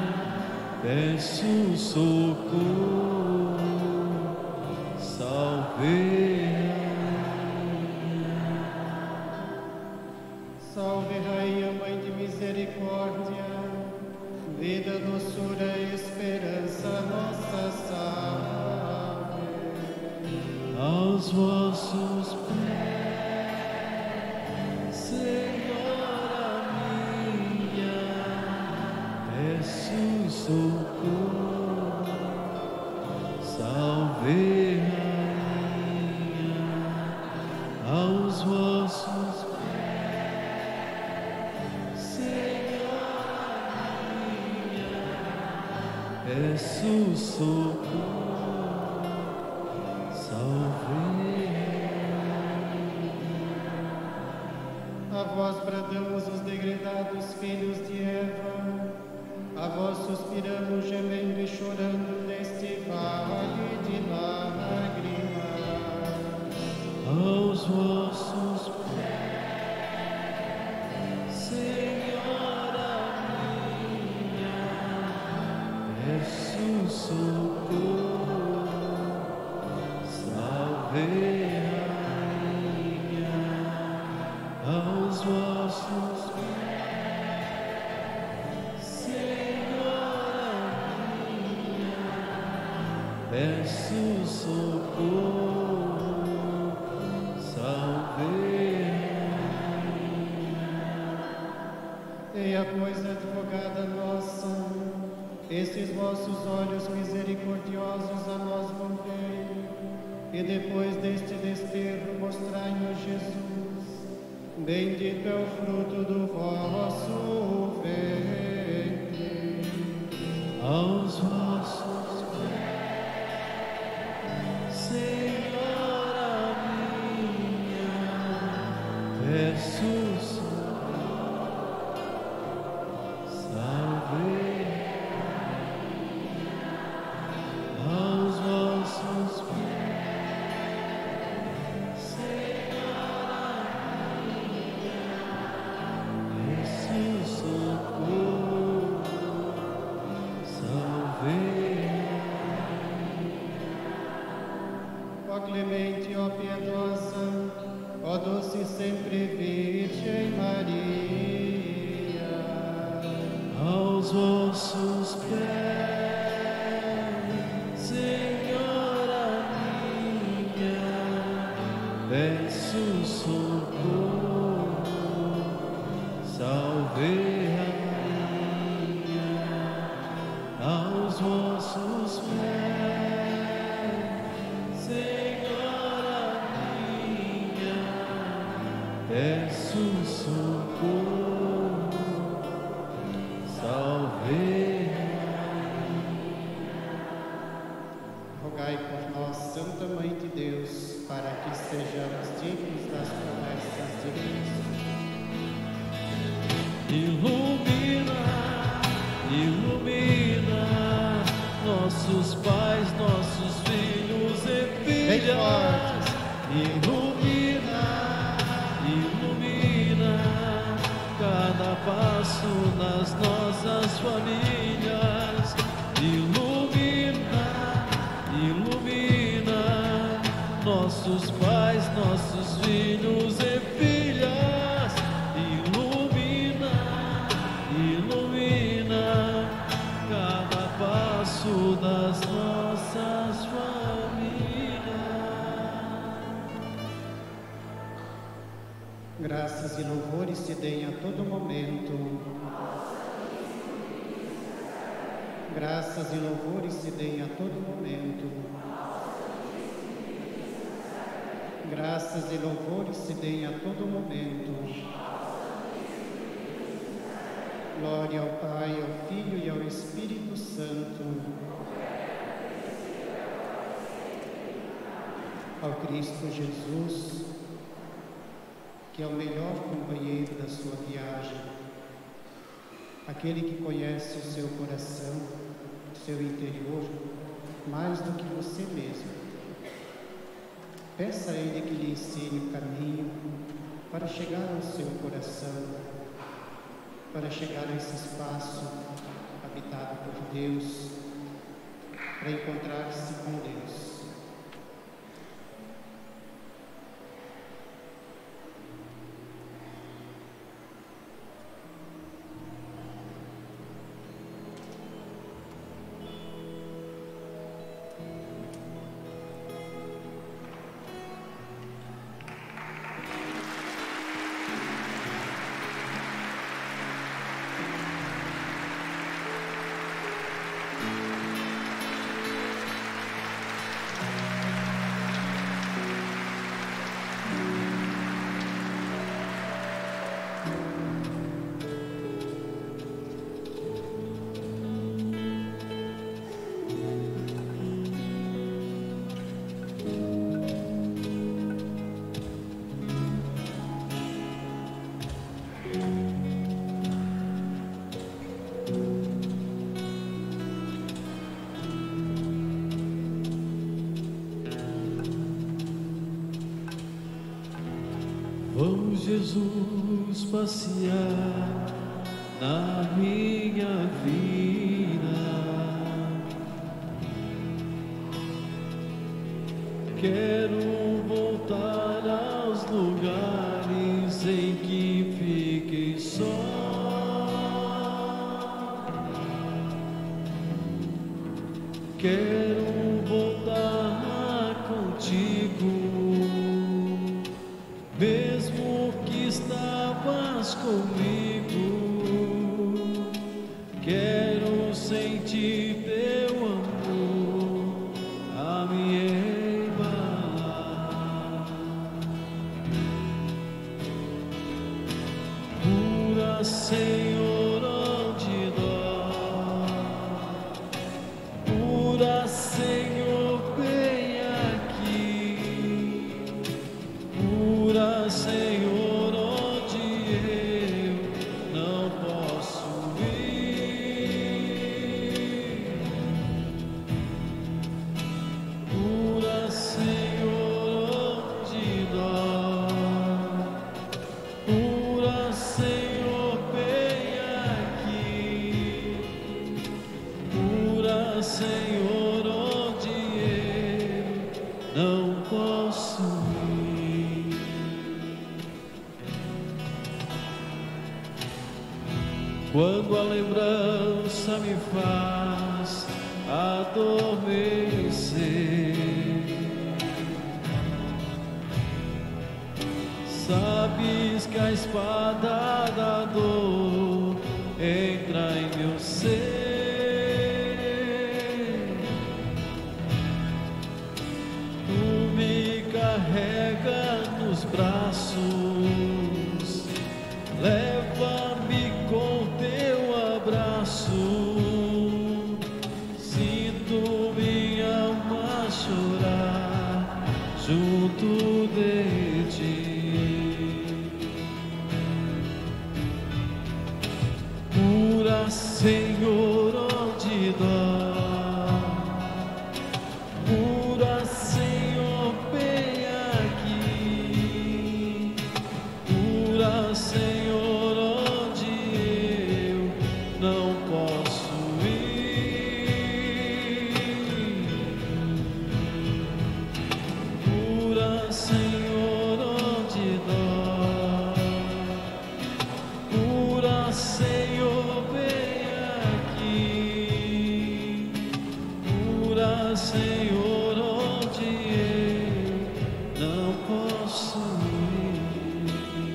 peço socorro. Salve, Rainha. Salve, Rainha, Mãe de misericórdia, vida, doçura e esperança, nossa salve. Aos vossos pés, Senhora minha, peço socorro. Salve, Rainha, aos vossos pés, Senhora minha, peço socorro. Salve. A vós bradamos os degredados filhos de Eva, a vós suspiramos gemendo e chorando neste vale de lágrimas. Aos vossos pés, Senhora socorro, salve rainha, aos vossos pés, Senhora minha, peço socorro, salve. Eia, pois, advogada nossa, estes vossos olhos misericordiosos a nós volvei, e depois deste desterro mostrai-nos Jesus. Bendito é o fruto do vosso ventre. Aos vossos pés, Senhora minha, peço Clemente, ó piedosa, ó doce e sempre Virgem Maria, aos vossos pés, Senhora minha, peço socorro, salve rainha, aos vossos pés, Senhora minha, peço socorro, salve. rogai por nós, Santa Mãe de Deus, para que sejamos dignos das promessas de Cristo. Ilumina, ilumina nossos pais, nossos filhos e filhas. Ilumina, ilumina cada passo nas nossas famílias. Ilumina, ilumina nossos pais, nossos filhos e filhas. Ilumina, ilumina cada passo das nossas famílias. Graças e louvores se deem a todo momento. Graças e louvores se deem a todo momento. Graças e louvores se deem a todo momento. Glória ao Pai, ao Filho e ao Espírito Santo. Ao Cristo Jesus, que é o melhor companheiro da sua viagem, aquele que conhece o seu coração, o seu interior, mais do que você mesmo. Peça a Ele que lhe ensine o caminho para chegar ao seu coração, para chegar a esse espaço habitado por Deus, para encontrar-se com Deus. Vamos, Jesus, passear na minha vida, Quero voltar aos lugares em que fiquei só. Quero voltar contigo, mesmo que estavas comigo. Quero sentir teu amor a me embalar. Cura, Senhor, onde dói. Cura, Senhor, vem aqui. Cura, Senhor, onde eu não posso ir. Cura, Senhor, onde dói. Cura, Senhor, vem aqui. Cura, Senhor, onde eu não posso ir. Quando a lembrança me faz adormecer, sabes que a espada da dor entra em meu ser. Tu me carrega nos braços, leva-me com teu abraço. Sinto minha alma chorar junto de ti. Cura, Senhor, onde dói. Cura, Senhor, vem aqui. Cura, Senhor, onde eu não posso ir. Cura, Senhor, onde dói. Cura, Senhor, vem aqui. Cura, Senhor, onde eu não posso ir.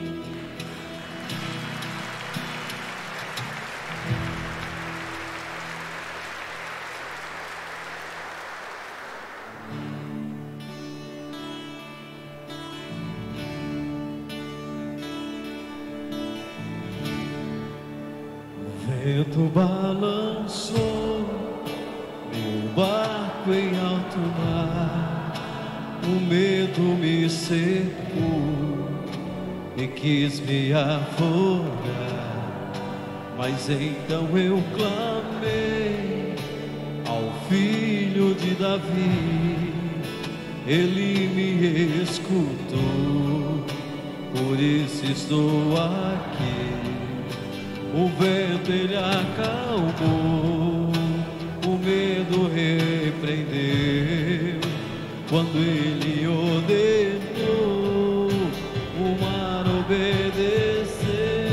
O vento balançou meu barco em alto mar. O medo me cercou e quis me afogar. Mas então eu clamei ao Filho de Davi. Ele me escutou, por isso estou aqui. O vento ele acalmou, o medo repreendeu. Quando ele ordenou, o mar obedeceu.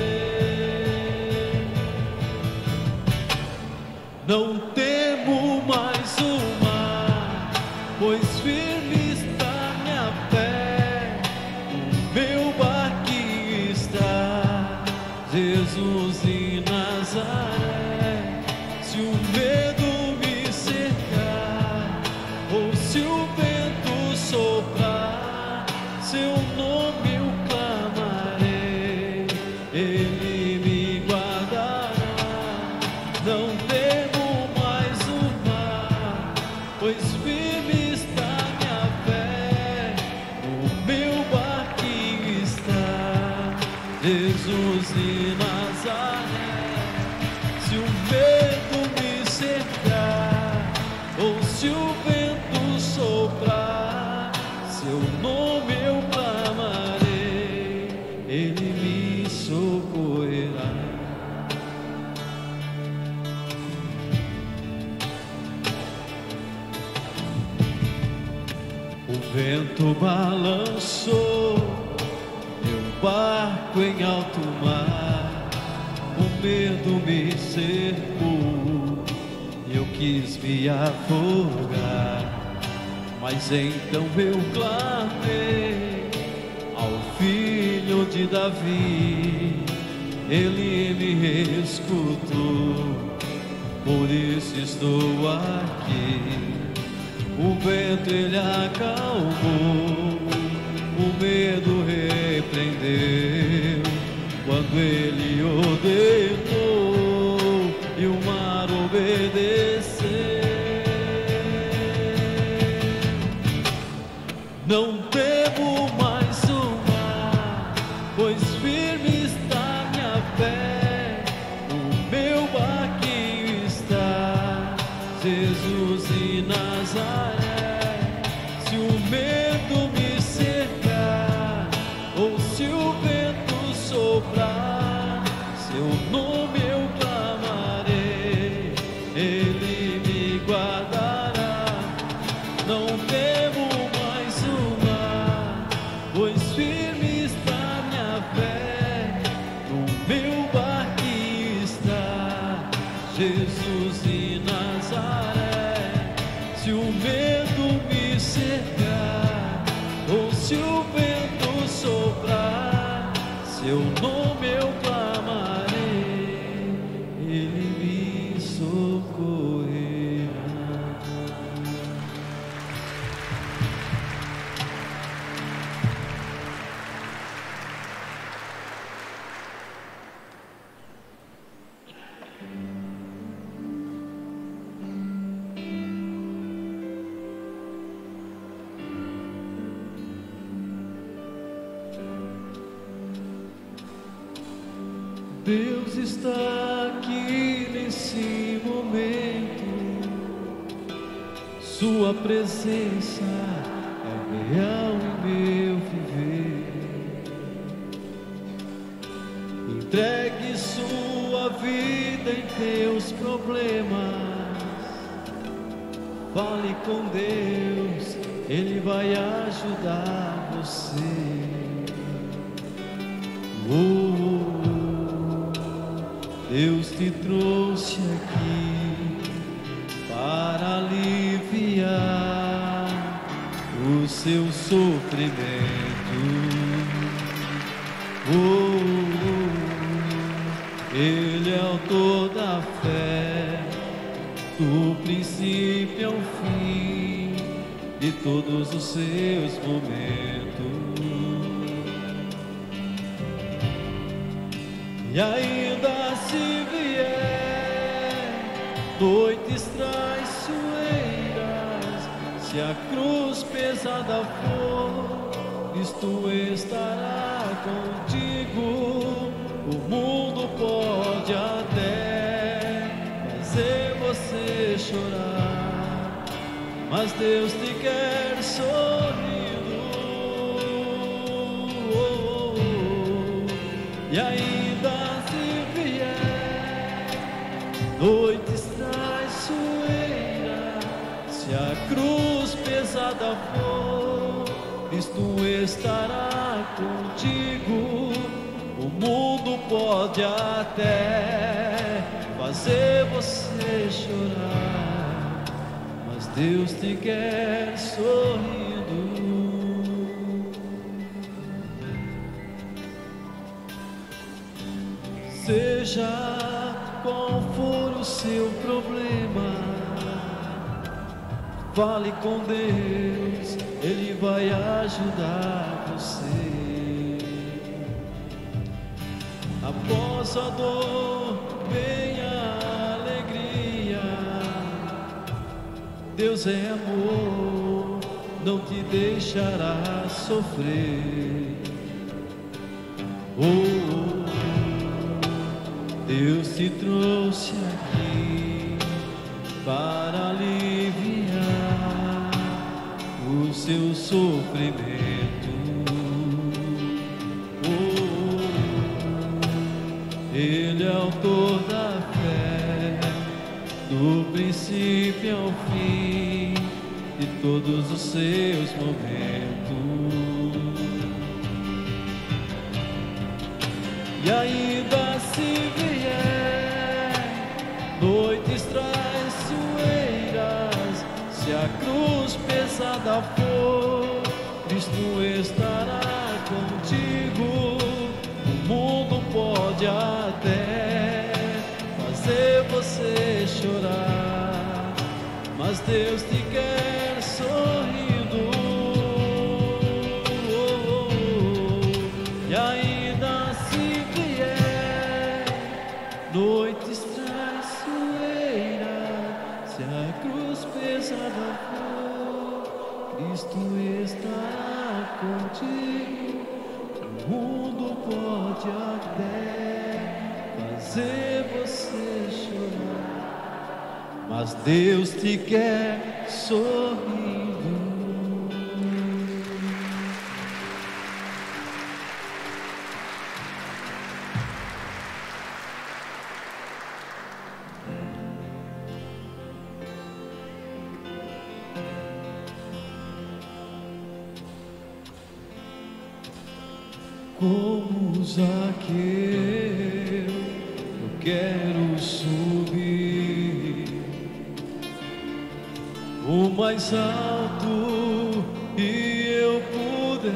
Não temo mais o mar, pois firme está minha fé. O meu barquinho está, Jesus de Nazaré. Se o medo me cercar, ou se o vento soprar, seu nome eu clamarei, ele me guardará. Não temo mais o mar, pois firme está minha fé. O meu barquinho está, Jesus de Nazaré. Se o medo me cercar, ou se o vento soprar, seu nome eu clamarei, ele me socorrerá. O me afogar. Mas então eu clamei ao Filho de Davi, ele me escutou, por isso estou aqui. O vento ele acalmou, o medo repreendeu, quando ele ordenou e o mar obedeceu. Não temo mais o mar, pois firme está minha fé. O meu barquinho está, Jesus e Nazaré. Se o medo me cercar, ou se o vento soprar, seu nome eu clamarei, ele me guardará. Não temo mais o mar, pois firme está minha fé. No meu barquinho está Jesus e Nazaré. Se o medo me cercar, ou se o vento soprar, seu nome eu clamarei, ele me socorrerá. Deus está aqui nesse momento, sua presença é real em meu viver. Entregue sua vida em teus problemas, fale com Deus, ele vai ajudar você. Oh, Deus te trouxe aqui para aliviar o seu sofrimento. Oh, ele é o autor da fé, do princípio ao fim de todos os seus momentos. E ainda se vier noites traiçoeiras, se a cruz pesada for, Cristo estará contigo. O mundo pode até fazer você chorar, mas Deus te quer sorrindo. Oh, oh, oh. E ainda se vier noites traiçoeiras, se a cruz pesada for, Cristo estará contigo. O mundo pode até fazer você chorar, mas Deus te quer sorrindo. Seja qual for o seu problema, fale com Deus, ele vai ajudar você. Após a dor vem a alegria. Deus é amor, não te deixará sofrer. Oh, Deus te trouxe aqui para aliviar o seu sofrimento. Ele é autor da fé, do princípio ao fim de todos os seus momentos. E ainda se vier noites traiçoeiras, pesada for, Cristo estará contigo. O mundo pode até fazer você chorar, mas Deus te quer sorrindo. E ainda se vier noites traiçoeiras, se a cruz pesada for, Cristo estará contigo. O mundo pode até fazer você chorar, mas Deus te quer sorrindo. Como Zaqueu, eu quero subir o mais alto que eu puder,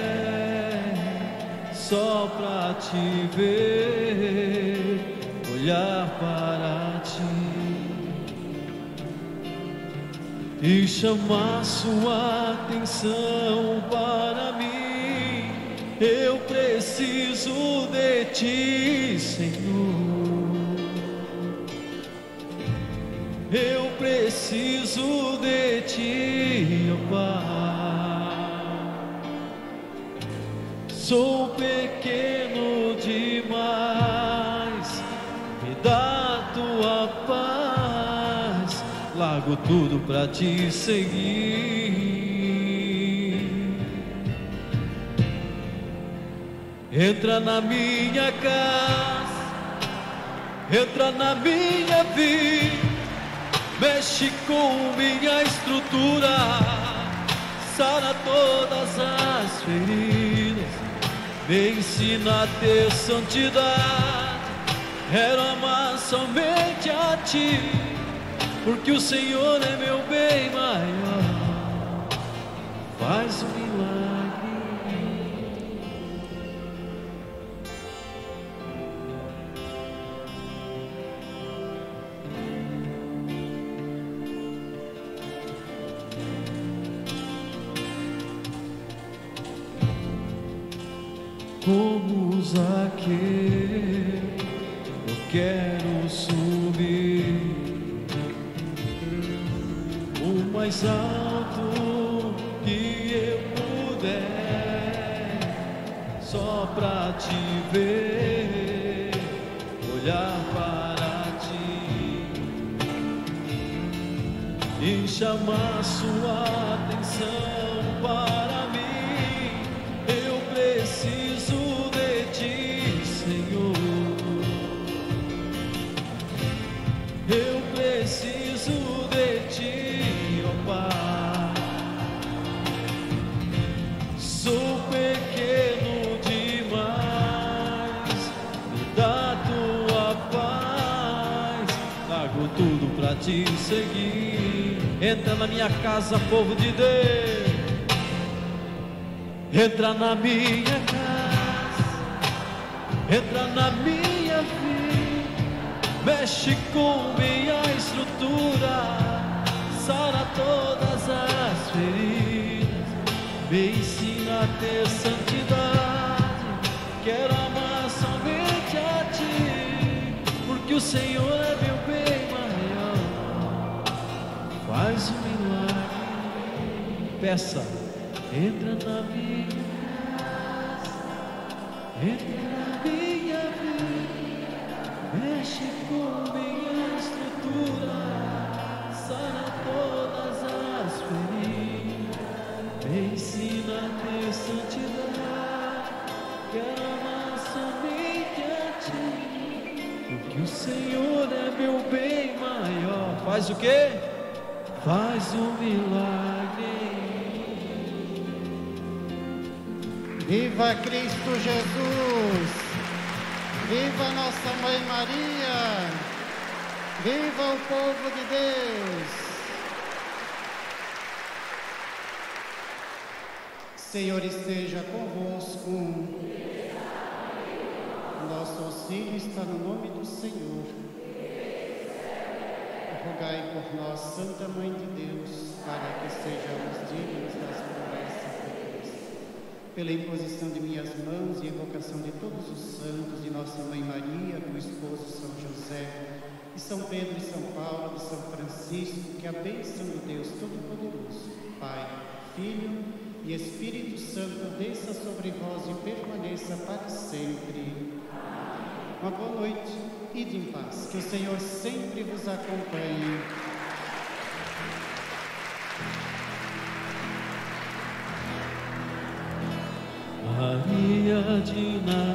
só pra te ver, olhar para ti e chamar sua atenção para mim. Eu preciso de ti, Senhor. Eu preciso de ti, ó Pai. Sou pequeno demais, me dá tua paz. Largo tudo pra te seguir. Entra na minha casa, entra na minha vida, mexe com minha estrutura, sara todas as feridas, me ensina a ter santidade. Quero amar somente a ti, porque o Senhor é meu bem maior. Faz um milagre. Como Zaqueu, eu quero subir o mais alto que eu puder, só pra te ver, olhar para ti e chamar sua atenção para mim. Eu preciso de ti, Senhor. Eu preciso de ti, ó Pai. Sou pequeno demais, me dá tua paz. Largo tudo pra te seguir. Entra na minha casa, povo de Deus. Entra na minha casa, entra na minha vida, mexe com minha estrutura, sara todas as feridas, me ensina a ter santidade. Quero amar somente a ti, porque o Senhor é meu bem maior. Faz um milagre. Peça. Entra na minha casa, entra na minha vida, mexe com minha estrutura, sara todas as feridas, me ensina a ter santidade. Quero amar somente a ti, porque o Senhor é meu bem maior. Faz o quê? Faz um milagre. Viva Cristo Jesus! Viva Nossa Mãe Maria! Viva o povo de Deus! Senhor esteja convosco. Nosso auxílio está no nome do Senhor. Rogai por nós, Santa Mãe de Deus, para que sejamos dignos das promessas de Cristo. Pela imposição de minhas mãos e invocação de todos os santos, de Nossa Mãe Maria, do esposo São José, de São Pedro e São Paulo, de São Francisco, que a bênção de Deus Todo-Poderoso, Pai, Filho e Espírito Santo desça sobre vós e permaneça para sempre. Uma boa noite, ide em paz, que o Senhor sempre vos acompanhe. Maria de Nazaré,